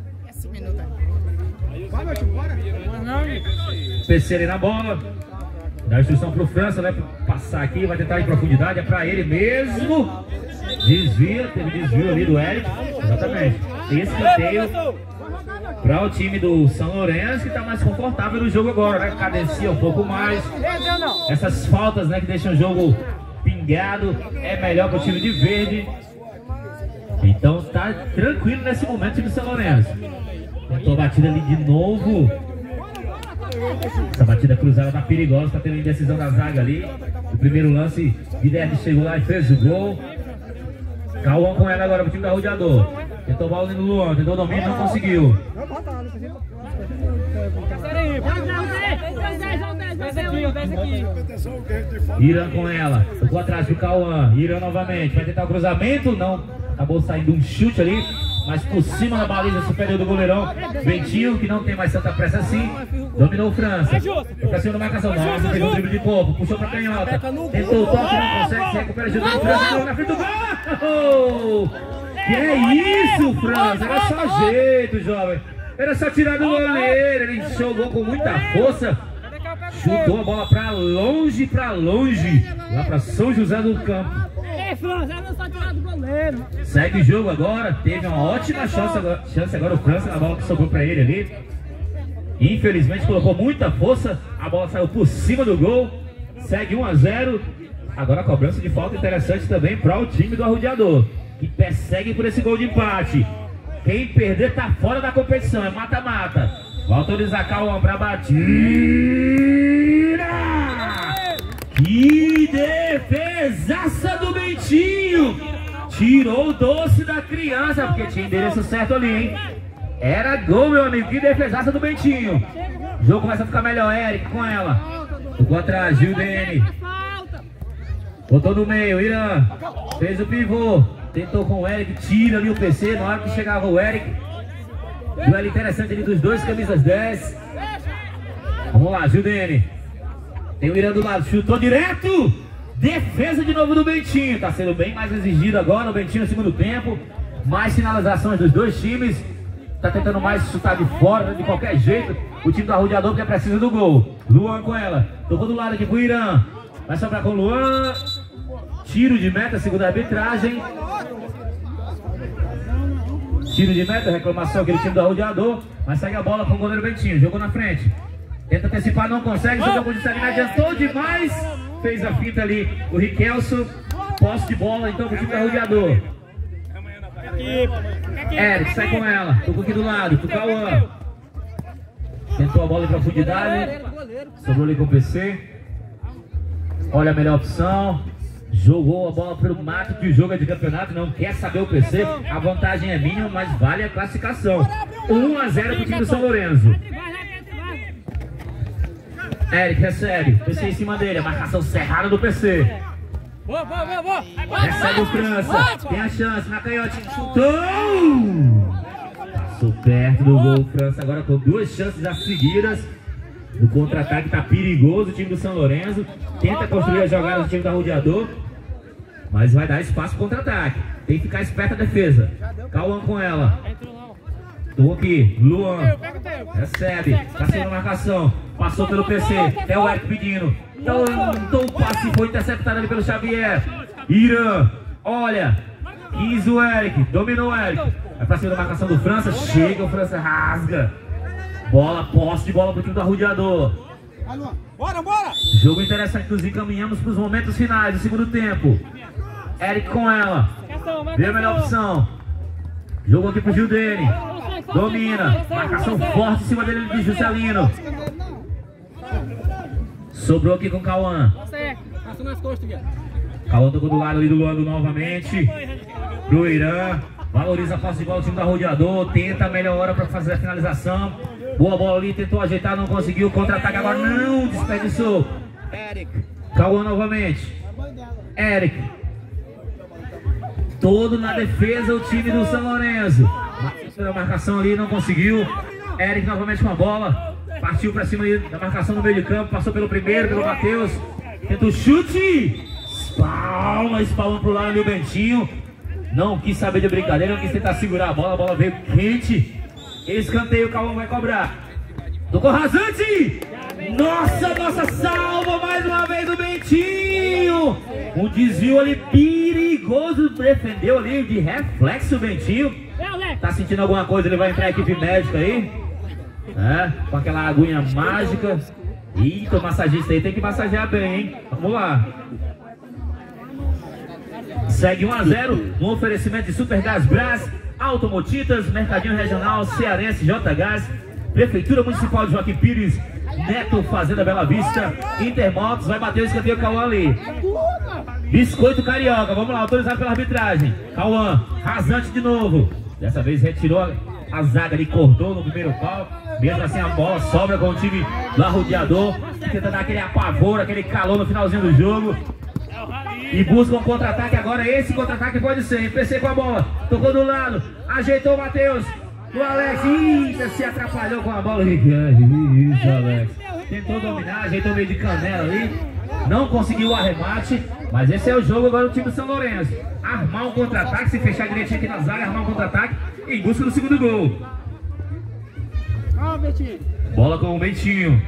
P C ali na bola, dá instrução para o França, vai passar aqui, vai tentar em profundidade, é para ele mesmo. Desvia, teve desvio ali do Eric, exatamente. Esse escanteio para o time do São Lourenço, que está mais confortável no jogo agora, né? Cadencia um pouco mais. Essas faltas, né, que deixam o jogo pingado, é melhor para o time de verde. Então tá tranquilo nesse momento o time do São Lourenço. Tentou a batida ali de novo. Essa batida cruzada tá perigosa, tá tendo indecisão da zaga ali. O primeiro lance, Guilherme chegou lá e fez o gol. Cauã com ela agora pro time da Rodeador. Tentou bola no Luan, tentou o domínio, não conseguiu. Irã com ela, tocou atrás pro Cauã. Irã novamente, vai tentar o cruzamento, não. Acabou saindo um chute ali, mas por cima da baliza superior do goleirão. Bentinho, que não tem mais tanta pressa assim, dominou o França. Foi pra cima da marcação, nossa, pegou o drible de corpo, puxou pra canhota. Tentou o toque, não consegue, se recupera de novo. França na frente do gol! Que é isso, França? Era só jeito, jovem. Era só tirar do goleiro. Ele jogou com muita força. Chutou a bola pra longe, pra longe. Lá pra São José do Campo. Segue o jogo agora. Teve uma ótima chance agora, chance agora o França na bola que sobrou pra ele ali. Infelizmente colocou muita força. A bola saiu por cima do gol. Segue um a zero. Agora a cobrança de falta interessante também para o time do Arrodeador, que persegue por esse gol de empate. Quem perder tá fora da competição, é mata-mata. Vai autorizar Cauã pra batida. Que defesaça do Bentinho. Tirou o doce da criança, porque tinha endereço certo ali, hein? Era gol, meu amigo. Que defesaça do Bentinho. O jogo começa a ficar melhor. Eric com ela. Ficou atrás, Gil D N. Botou no meio, Irã. Fez o pivô. Tentou com o Eric, tira ali o P C. Na hora que chegava o Eric, duelo interessante ali dos dois, camisas dez. Vamos lá, Gil D N. Tem o Irã do lado, chutou direto. Defesa de novo do Bentinho. Tá sendo bem mais exigido agora o Bentinho no segundo tempo. Mais finalizações dos dois times. Tá tentando mais chutar de fora, de qualquer jeito. O time do Arrodeador que precisa do gol. Luan com ela. Tocou do lado aqui pro Irã. Vai sobrar com o Luan. Tiro de meta, segundo a arbitragem. Tiro de meta, reclamação aquele time do Arrodeador. Mas segue a bola com o goleiro Bentinho. Jogou na frente. Tenta antecipar, não consegue. Jogou com o Juscelino, adiantou demais. Fez a finta ali o Riquelso. Posse de bola então pro time do Arrodeador. Eric sai com ela. Tocou aqui do lado pro Cauã. Tentou a bola em profundidade. Sobrou ali com o P C. Olha a melhor opção. Jogou a bola pelo mato, que o jogo é de campeonato, não quer saber o P C. A vantagem é mínima, mas vale a classificação. um a zero pro time do São Lourenço. Eric recebe, P C em cima dele, a marcação cerrada do P C. Boa, boa, boa, boa. Recebe o França, tem a chance, na canhotinha, chutou! Passou perto do gol, França agora com duas chances já seguidas. No contra-ataque tá perigoso o time do São Lourenço. Tenta construir a jogada do time do Arrodeador, mas vai dar espaço pro contra-ataque. Tem que ficar esperto a defesa. Cauã com ela. Tô aqui, Luan. Recebe, passou na marcação. Passou pelo P C, é o Eric pedindo. Então o passe foi interceptado ali pelo Xavier. Irã, olha. Quis o Eric, dominou o Eric. Vai pra cima da marcação do França. Chega, o França rasga. Bola, posse de bola pro time do Arrodeador. Bora, bora! Jogo interessante, nos encaminhamos para os momentos finais do segundo tempo. Eric com ela. Vê a melhor opção. Jogo aqui pro Gil D N. Domina. Marcação forte em cima dele de Juscelino. Sobrou aqui com o Cauã. Cauã tocou do lado ali do Luan novamente. Pro Irã. Valoriza a posse de bola do time do Arrodeador. Tenta a melhor hora para fazer a finalização. Boa bola ali, tentou ajeitar, não conseguiu. Contra-ataque agora, não desperdiçou. Eric. Cauã novamente. Eric. Todo na defesa o time do São Lourenço. A marcação ali, não conseguiu. Eric novamente com a bola. Partiu para cima da marcação no meio de campo. Passou pelo primeiro, pelo Matheus. Tenta o chute. Espalma, espalma pro lado ali o Bentinho. Não quis saber de brincadeira, não quis tentar segurar a bola. A bola veio quente. Escanteio, o Cauã vai cobrar. Tocou rasante. Nossa, nossa, salva mais uma vez o Bentinho. Um desvio ali perigoso. Defendeu ali de reflexo o Bentinho. Tá sentindo alguma coisa, ele vai entrar a equipe médica aí. É, com aquela aguinha mágica. Eita, o massagista aí tem que massagear bem, hein? Vamos lá. Segue um a zero no oferecimento de Supergás Brás, Automotitas, Mercadinho Regional, Cearense, J Gás, Prefeitura Municipal de Joaquim Pires, Neto Fazenda Bela Vista, Intermotos, vai bater o escanteio Cauã ali. Biscoito Carioca, vamos lá, autorizado pela arbitragem. Cauã, rasante de novo. Dessa vez retirou a zaga ali, cortou no primeiro pau. Mesmo assim a bola sobra com o time do Arrodeador, que tenta dar aquele apavoro, aquele calor no finalzinho do jogo. E busca um contra-ataque agora, esse contra-ataque pode ser, hein? P C com a bola, tocou do lado, ajeitou o Matheus, o Alex, eita, se atrapalhou com a bola. Isso, Alex, tentou dominar, ajeitou meio de canela ali, não conseguiu o arremate, mas esse é o jogo agora do time do São Lourenço. Armar um contra-ataque, se fechar direitinho aqui na zaga, armar um contra-ataque em busca do segundo gol. Bola com o Bentinho.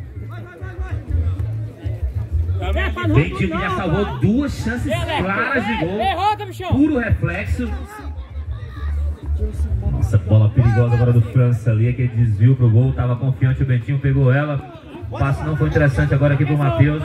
Bentinho que já salvou duas chances claras de gol. Puro reflexo. Nossa, bola perigosa agora do França ali. Aquele desvio pro gol. Tava confiante o Bentinho, pegou ela. O passe não foi interessante agora aqui pro Matheus.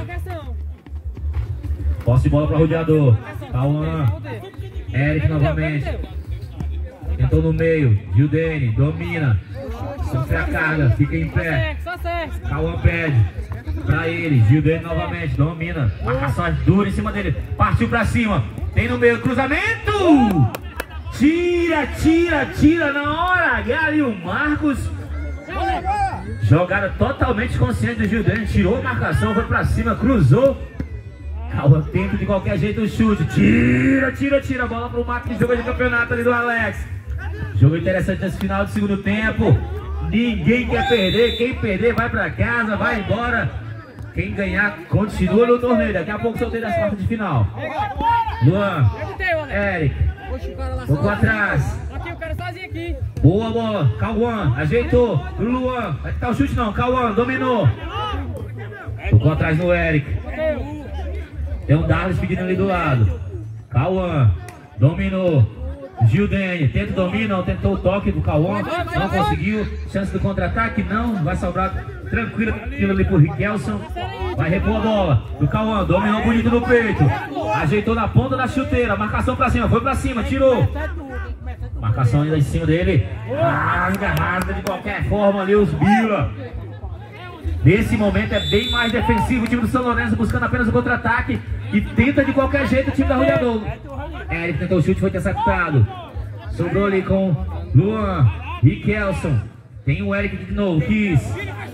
Posse de bola para o Rodeador. Cauã. Eric novamente. Tentou no meio. Gildene domina. Sofre a carga. Fica em pé. Cauã pede. Pra ele, Gildene novamente, domina. Marcação dura em cima dele. Partiu pra cima. Tem no meio, cruzamento. Tira, tira, tira na hora H ali o Marcos. Jogada totalmente consciente do Gildene. Tirou a marcação, foi pra cima, cruzou. Cauã tenta de qualquer jeito o chute. Tira, tira, tira. A bola pro Marcos que joga de campeonato ali do Alex. Jogo interessante nesse final do segundo tempo. Ninguém quer perder. Quem perder vai pra casa, vai embora. Quem ganhar continua no torneio. Daqui a pouco soltei das quartas de final. Luan, Eric, tocou atrás. Boa bola, Cauã, ajeitou. Luan, vai tentar o chute não, Cauã, dominou. Tocou atrás no Eric. Tem um Darlis pedindo ali do lado. Cauã, dominou. Gildene, tenta o domínio, tentou o toque do Cauã, não conseguiu. Chance do contra-ataque, não, vai sobrar tranquilo aquilo ali pro Riquelson. Vai repor a bola do Cauã, dominou bonito no peito. Ajeitou na ponta da chuteira, marcação pra cima, foi pra cima, tirou. Marcação ainda em cima dele. Rasga, rasga de qualquer forma ali os Bila. Nesse momento é bem mais defensivo o time do São Lourenço, buscando apenas o contra-ataque. E tenta de qualquer jeito o time da Arrodeador. Eric tentou o chute, foi interceptado. Sobrou ali com Luan, Riquelson. Tem o Eric de novo, Kiss.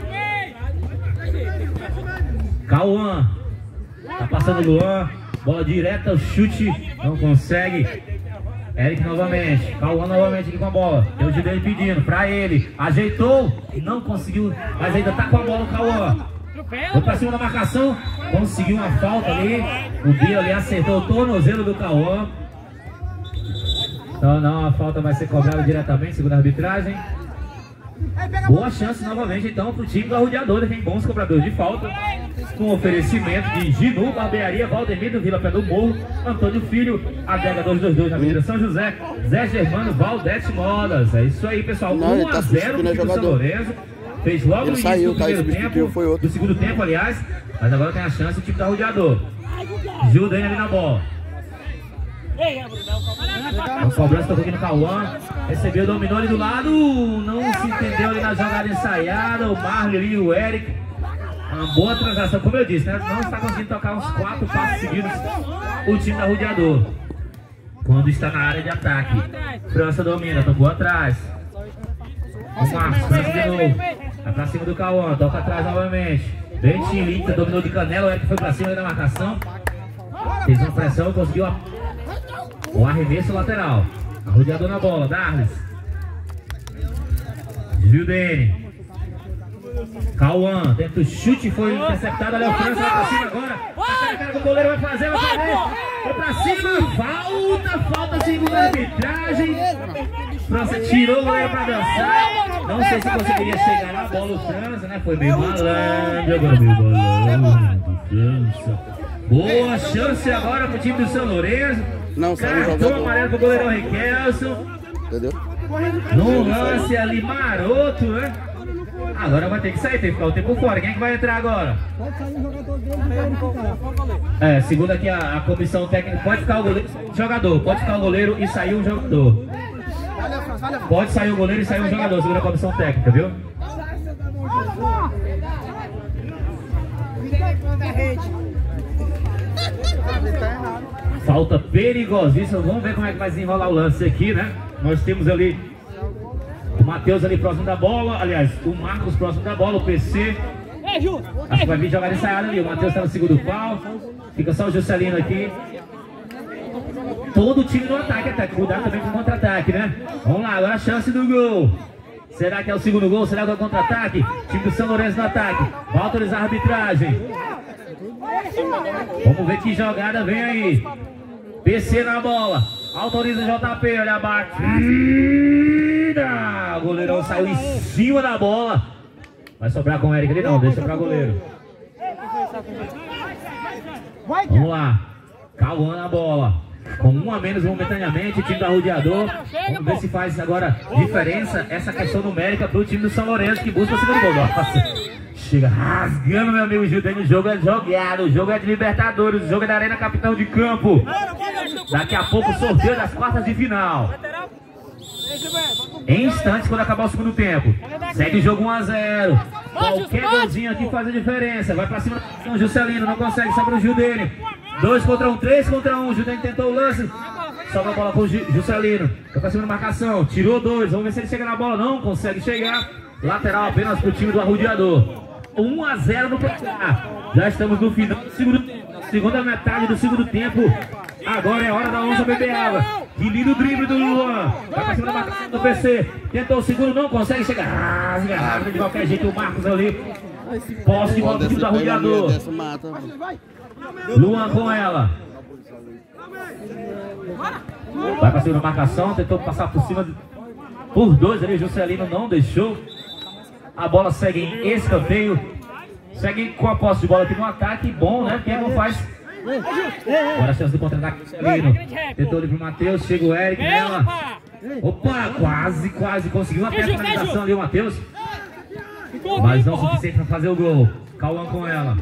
Cauã. Tá passando o Luan. Bola direta, o chute. Não consegue. Eric novamente. Cauã novamente aqui com a bola. Tem o Gildene pedindo pra ele. Ajeitou. Não conseguiu. Mas ainda tá com a bola o Cauã. Foi pra cima da marcação. Conseguiu uma falta ali. O Bia ali acertou o tornozelo do Cauã. Então não, a falta vai ser cobrada diretamente, segundo a arbitragem. Boa chance novamente então pro time do Arrodeador. Tem bons cobradores de falta. Com oferecimento de Ginu, Barbearia, Valdemir do Vila Pé do Morro, Antônio Filho, Adega dois dois dois na Avenida São José, Zé Germano, Valdete Modas. É isso aí, pessoal. um a zero pro time do São Lourenço. Fez logo no início do primeiro tempo, do segundo tempo, aliás. Mas agora tem a chance o time do Arrodeador. Gildene ali na bola. O cobrança tocou aqui no Cauã. Recebeu, dominou ali do lado. Não se entendeu ali na jogada ensaiada. O Marley ali, o Eric. Uma boa transação, como eu disse, né? Não está conseguindo tocar uns quatro passos seguidos o time da Arrodeador. Quando está na área de ataque. França domina, tocou atrás. O Marcos, França de novo. Vai pra cima do Cauã, toca atrás novamente. Bentinho, Linta, dominou de canela. O Eric foi pra cima da marcação. Fez uma pressão, conseguiu a... o arremesso lateral. Arrodeador na bola, Darlis. Gildene. Cauã, tenta o chute, foi interceptado. Ali o França, vai pra cima agora. A cara do goleiro vai fazer, vai fazer. Foi pra cima, falta, falta segundo a arbitragem. França tirou o goleiro pra dançar. Não sei se conseguiria chegar na bola o França, né? Foi meio malandro, agora meio malandro. França. Boa chance agora pro time do São Lourenço. Não, cartão amarelo pro goleirão Riquelson. Entendeu? No lance ali maroto, né? Agora vai ter que sair, tem que ficar o tempo fora. Quem é que vai entrar agora? É, segundo aqui a, a comissão técnica, pode ficar o goleiro e o jogador. Pode ficar o goleiro e sair um jogador. Pode sair o goleiro e sair um jogador, segundo a comissão técnica, viu? Falta perigosíssima. Vamos ver como é que vai desenrolar o lance aqui, né? Nós temos ali o Matheus ali próximo da bola. Aliás, o Marcos próximo da bola. O P C acho que vai vir jogar ensaiado ali. O Matheus está no segundo pau. Fica só o Juscelino aqui. Todo o time no ataque, até cuidado também com o contra-ataque, né? Vamos lá, agora a chance do gol. Será que é o segundo gol? Será que é o contra-ataque? Time do São Lourenço no ataque. Vai autorizar a arbitragem. Vamos ver que jogada vem aí. P C na bola. Autoriza o J P, olha a batida. O goleirão saiu em cima da bola. Vai sobrar com o Eric ali? Não, deixa para o goleiro. Vamos lá. Cauã na bola. Com um a menos momentaneamente, o time do Arrodeador. Vamos ver se faz agora diferença essa questão numérica para o time do São Lourenço, que busca o segundo gol. Nossa, chega rasgando, meu amigo Gilden. O jogo é jogado, o jogo é de Libertadores, o jogo é da Arena Capitão de Campo. Daqui a pouco o sorteio das quartas de final. Em instantes, quando acabar o segundo tempo. Segue o jogo um a zero. Qualquer golzinho aqui faz a diferença. Vai pra cima do Juscelino, não consegue, sobra o Gilden. Dois contra um, três contra um. O Gilden tentou o lance. Sobra a bola com o Juscelino. Vai pra cima da marcação. Tirou dois. Vamos ver se ele chega na bola. Não consegue chegar. Lateral apenas pro time do Arrodeador. um a zero no placar. Já estamos no final do segundo tempo. Segunda metade do segundo tempo. Agora é hora da onça beber água. Que lindo drible do Luan. Vai pra cima da marcação do P C. Tentou o segundo, não consegue chegar. Rasga, rasga de qualquer jeito o Marcos ali. Posse de bola do time do Arrodeador. Luan com ela. Vai pra cima da marcação. Tentou passar por cima por dois ali. Juscelino não deixou. A bola segue em escanteio. Segue com a posse de bola aqui no ataque. Bom, né? Quem não faz. Agora a chance de contra-ataque. Juscelino. Tentou ali pro Matheus. Chega o Eric nela. Opa, quase, quase conseguiu uma finalização ali o Matheus. Mas não o suficiente para fazer o gol. Cauã com ela.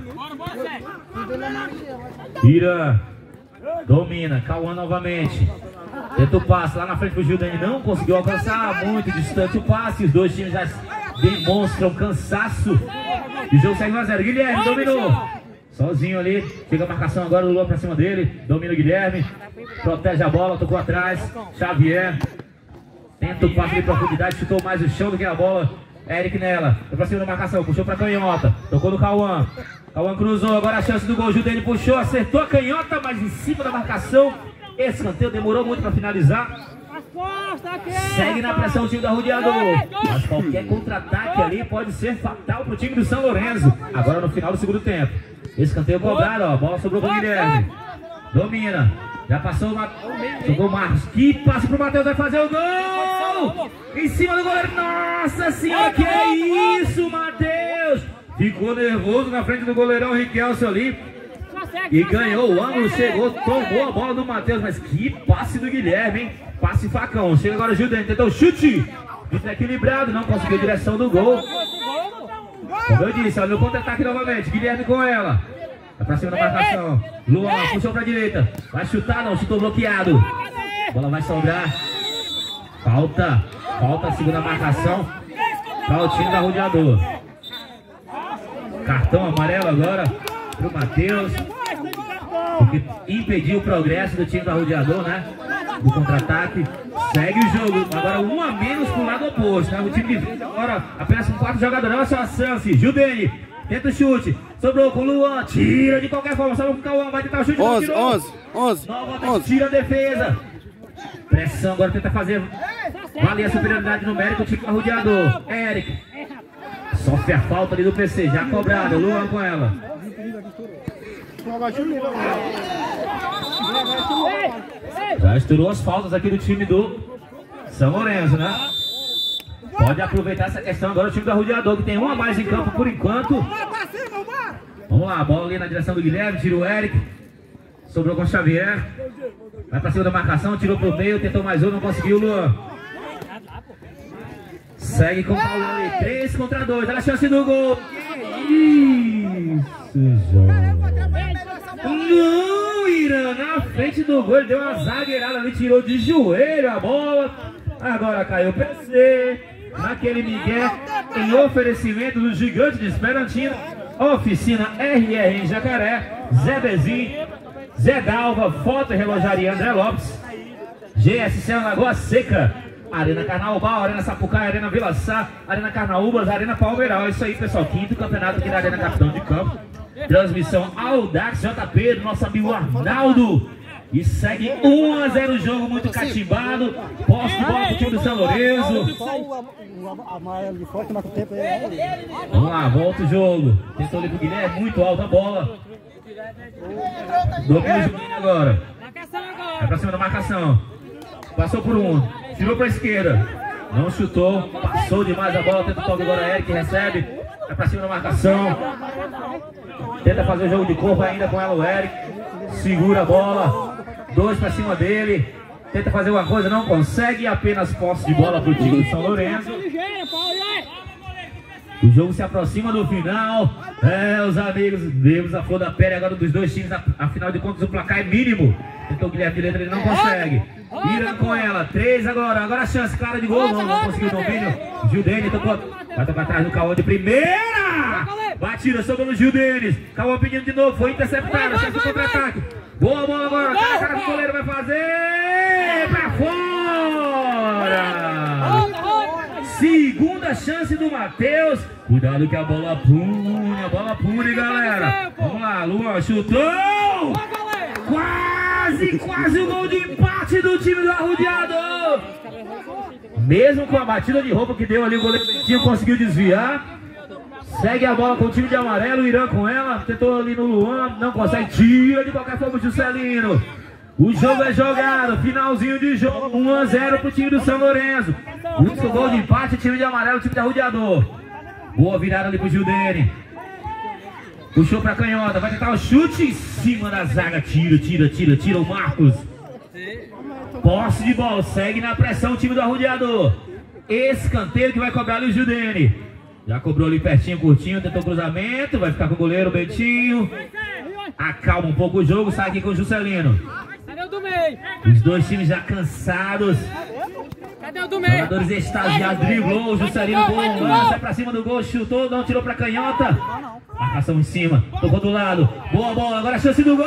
Tira. Domina. Cauã novamente. Tenta o passe lá na frente pro Gilden. Não conseguiu alcançar. Muito distante o passe. Os dois times já demonstram cansaço. E o jogo segue um a zero. Guilherme dominou. Sozinho ali. Chega a marcação agora. O Lula pra cima dele. Domina o Guilherme. Protege a bola. Tocou atrás. Xavier. Tenta o passe de profundidade. Chutou mais o chão do que a bola. Eric nela. Foi pra cima da marcação. Puxou pra canhota. Tocou no Cauã. Cauã cruzou. Agora a chance do gol. Gilden puxou. Acertou a canhota. Mas em cima da marcação. Escanteio. Demorou muito pra finalizar. Segue na pressão o time do Arrodeador. Mas qualquer contra-ataque ali pode ser fatal pro time do São Lourenço. Agora no final do segundo tempo. Escanteio cobrado, ó. Bola sobrou pro Guilherme. Domina. Já passou o Matheus. Jogou o Marcos. Que passe pro Matheus, vai fazer o gol! Em cima do goleiro. Nossa senhora, que é isso, Matheus? Ficou nervoso na frente do goleirão Riquelson ali. E ganhou o ângulo, chegou, tomou a bola do Matheus. Mas que passe do Guilherme, hein? Passe facão. Chega agora o Gilden, tentou o chute. Desequilibrado, não conseguiu a direção do gol. Como eu disse, olha no contra-ataque novamente. Guilherme com ela. Vai pra cima da marcação. Luan puxou pra direita. Vai chutar, não, chutou bloqueado. A bola vai sobrar. Falta. Falta a segunda marcação para o time do Arrodeador. Cartão amarelo agora pro Matheus. Porque impediu o progresso do time do Arrodeador, né? Do contra-ataque. Segue o jogo. Agora um a menos pro lado oposto, né? O time de agora apenas com quatro jogadores. Olha só a chance. Gilden. Tenta o chute. Sobrou com o Luan. Tira de qualquer forma. Sobrou com o Cauã. Vai tentar o chute. onze, onze, onze. onze. Tira a defesa. Pressão. Agora tenta fazer valer a superioridade numérica. O time do Arrodeador. Eric. Sofre a falta ali do P C. Já cobrada. Luan com ela. Já estourou as faltas aqui do time do São Lourenço, né? Pode aproveitar essa questão agora o time do Arrodeador, que tem um a mais em campo por enquanto. Vamos lá, a bola ali na direção do Guilherme, tira o Eric. Sobrou com o Xavier. Vai pra cima da marcação, tirou pro meio, tentou mais um, não conseguiu o Luan. Segue com o Paulo ali, três contra dois, olha a chance do gol. Que isso, João. Não, Irã, na frente do gol, ele deu uma zagueirada ali, tirou de joelho a bola. Agora caiu o P C, naquele migué, em oferecimento do gigante de Esperantina, oficina R R em Jacaré, Zé Bezinho, Zé Dalva, Foto e Relojaria André Lopes, G S C Lagoa Seca, Arena Carnaubal, Arena Sapucaí, Arena Vila Sá, Arena Carnaúbas, Arena Palmeiral. É isso aí, pessoal, quinto campeonato aqui da Arena Capitão de Campo. Transmissão Audax J P do nosso amigo Arnaldo. E segue um a zero o jogo, muito catimbado. Posse de bola pro time do São Lourenço. Vamos lá, volta o jogo. Tentou ali pro Guilherme, muito alta a bola. Domina o Juninho agora. Vai pra cima da marcação. Passou por um, tirou pra esquerda. Não chutou, passou demais a bola. Tenta o toque agora, Eric recebe. Vai pra cima da marcação. Tenta fazer o jogo de corpo ainda com ela, o Eric. Segura a bola. Dois pra cima dele. Tenta fazer uma coisa, não consegue. Apenas posse de bola pro time do São Lourenço. O jogo se aproxima do final. É, os amigos, vemos a flor da pele agora dos dois times. Afinal de contas, o placar é mínimo. Tentou o Guilherme de letra, ele não consegue. Ira com ela, três agora. Agora a chance clara de gol. Não, não conseguiu o domínio. Gildene tocou. Vai tocar atrás do Cauã de primeira. Batida, sobrou no Gildenes. Cauã pedindo de novo, foi interceptado. Chance de contra-ataque. Boa bola agora. Cara, cara do goleiro vai fazer. Pra fora. Segunda chance do Matheus. Cuidado que a bola pune. A bola pune, galera. Vamos lá, Luan chutou. Quase, quase o gol de empate do time do Arrodeador. Mesmo com a batida de roupa que deu ali, o goleiro Bentinho conseguiu desviar. Segue a bola com o time de amarelo, o Irã com ela. Tentou ali no Luan, não consegue. Tira de qualquer forma o Juscelino. O jogo é jogado, finalzinho de jogo. um a zero pro time do São Lourenço. Único gol de empate, time de amarelo, time de Arrodeador. Boa virada ali pro Gildene. Puxou pra canhota, vai tentar o chute em cima da zaga. Tira, tira, tira, tira o Marcos. Posse de bola, segue na pressão o time do Arrodeador. Escanteio que vai cobrar ali o Gildene. Já cobrou ali pertinho, curtinho, tentou cruzamento. Vai ficar com o goleiro Bentinho. Acalma um pouco o jogo, sai aqui com o Juscelino. Cadê o do meio? Os dois times já cansados. Cadê o do meio? Jogadores estagiados, driblou, o Juscelino bom, sai pra cima do gol, chutou, não tirou pra canhota. Marcação em cima, tocou do lado, boa bola, agora a chance do gol.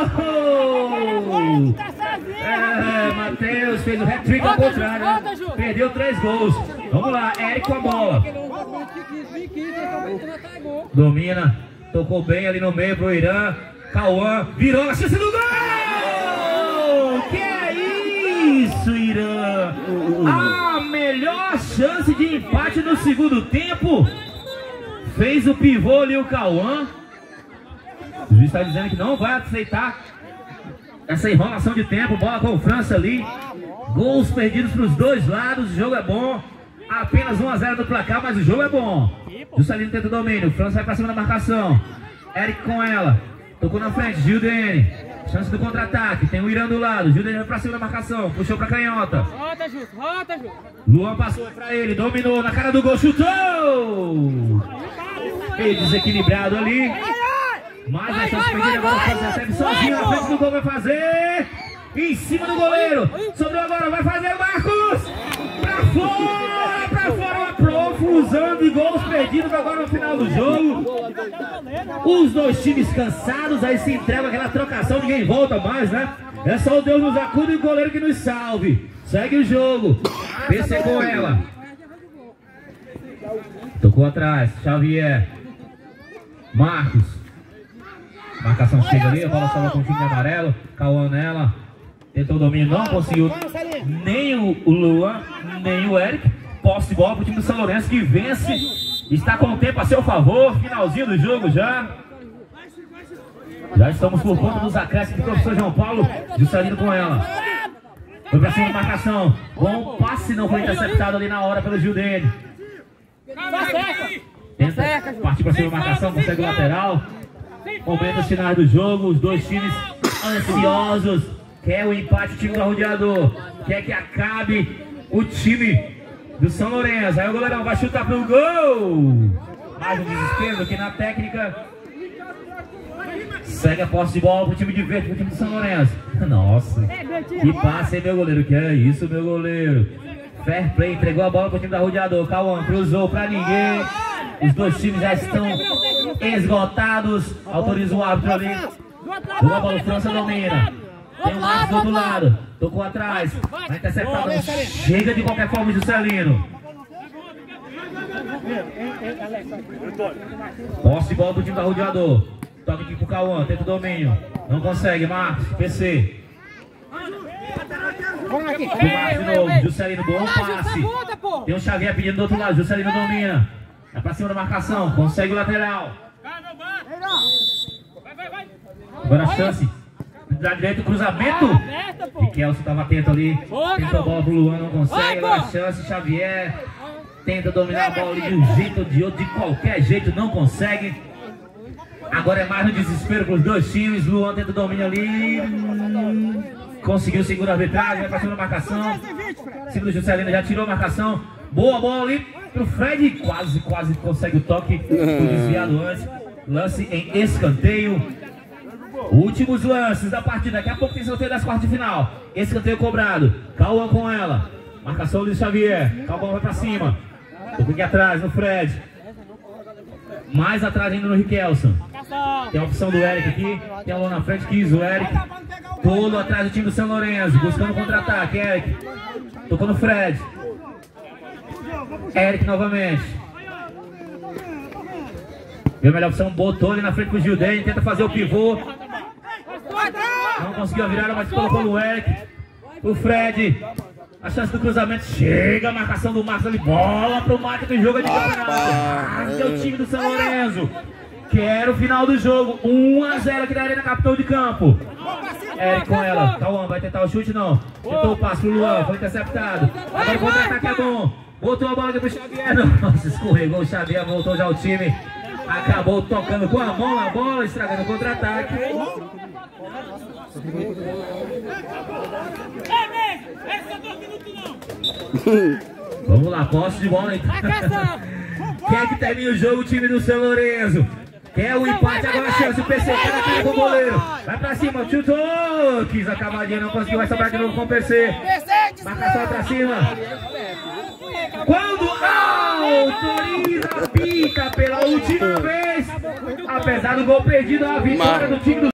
É, Matheus fez o hat-trick ao contrário, né? Perdeu três gols. Vamos lá, Eric com a bola. Domina, tocou bem ali no meio pro Irã. Cauã, virou a chance do gol. Que é isso, Irã? A melhor chance de empate no segundo tempo. Fez o pivô ali o Cauã. O juiz está dizendo que não vai aceitar essa enrolação de tempo. Bola com o França ali. Gols perdidos para os dois lados. O jogo é bom. Apenas um a zero do placar, mas o jogo é bom. Juscelino tenta o domínio. O França vai para cima da marcação. Eric com ela. Tocou na frente. Gildene. Chance do contra-ataque. Tem o Irã do lado. Gildene vai para cima da marcação. Puxou para canhota. Rota, Justo. Rota, Justo. Luan passou para ele. Dominou na cara do gol. Chutou. Meio desequilibrado ali. Mas a chance perdida. Agora o França recebe sozinho. Na frente do gol vai fazer. Em cima do goleiro. Sobrou agora. Vai fazer o Marcos. Pra fora. Pra fora. Uma profusão de gols perdidos agora no final do jogo. Os dois times cansados. Aí se entrega aquela trocação. Ninguém volta mais, né? É só o Deus nos acuda e o goleiro que nos salve. Segue o jogo. P C com ela. Tocou atrás. Xavier. Marcos. Marcação chega ali. A bola sobe com o time de amarelo. Cauã nela. Tentou o domínio. Não conseguiu nem o Luan, nem o Eric. Posse de bola para o time do São Lourenço que vence. Está com o tempo a seu favor. Finalzinho do jogo já. Já estamos por conta dos acréscimos do professor João Paulo. Juscelino com ela. Foi pra cima da marcação. Bom passe, não foi interceptado ali na hora pelo Gildene. Tenta partir pra cima da marcação, consegue o lateral. Momentos finais do jogo, os dois times ansiosos. Quer o empate o time do Arrodeador. Quer que acabe o time do São Lourenço. Aí o goleirão vai chutar pro gol. Mais um desespero do que na técnica. Segue a posse de bola pro time de verde, pro time do São Lourenço. Nossa, que passe, hein, meu goleiro? Que é isso, meu goleiro? Fair play, entregou a bola pro time da Rodeador. Cauã cruzou pra ninguém. Os dois times já estão esgotados. Autoriza o árbitro ali. Boa bola, França domina. Tem o Marcos do outro lado. Tocou atrás. Vai interceptar. Chega de qualquer forma o Juscelino. Posse de bola pro time da Rodeador. Toca aqui pro Cauã, tenta o domínio. Não consegue, Marcos, P C. O Marcos de novo, Juscelino, bom passe. Tem o Xavier pedindo do outro lado, Juscelino domina. Vai pra cima da marcação, consegue o lateral. Agora a chance. Da direita, o cruzamento. E Kelson estava atento ali. Tentou a bola pro Luan, não consegue. Agora a chance, Xavier. Tenta dominar a bola ali de um jeito ou de outro, de qualquer jeito, não consegue. Agora é mais no desespero para os dois times. Luan tenta o domínio ali. Conseguiu segurar a arbitragem, vai passando a marcação. Cima do Juscelino, já tirou a marcação. Boa bola ali pro Fred. Quase, quase consegue o toque. Foi desviado antes. Lance em escanteio. Últimos lances da partida. Daqui a pouco tem sorteio das quartas de final. Escanteio cobrado. Cauã com ela. Marcação do Xavier. Cauã vai pra cima. Tocou aqui atrás no Fred. Mais atrás ainda no Riquelson. Tem a opção do Eric aqui. Tem a lá na frente, quis o Eric. Todo atrás do time do São Lourenço. Buscando contra-ataque. Eric. Tocou no Fred. Eric novamente. Deu a melhor opção. Botou ali na frente pro Gilden. Tenta fazer o pivô. Não conseguiu a virada, mas colocou no Eric. O Fred. A chance do cruzamento. Chega a marcação do Marcos ali. Bola pro Marcos do jogo de campeonato. Marcos é o time do São Lourenço. Quero o final do jogo. um a zero aqui na Arena Capitão de Campo. Eric com ela. Cauã vai tentar o chute, não. Tentou o passe pro Luan. Foi interceptado. Agora o contra-ataque é bom. Botou a bola aqui pro Xavier. Nossa, escorregou o Xavier. Voltou já o time. Acabou tocando com a mão na bola. Estragando o contra-ataque. Vamos lá, posse de bola então. Quer que termine o jogo o time do São Lourenço? Quer o empate, agora a chance, o P C cara aqui com o goleiro. Vai pra cima, chutou. Quis a cavadinha, não conseguiu, vai sobrar de novo com o P C. Marcação pra cima. Quando autoriza a pica pela última vez. Apesar do gol perdido, a vitória do time do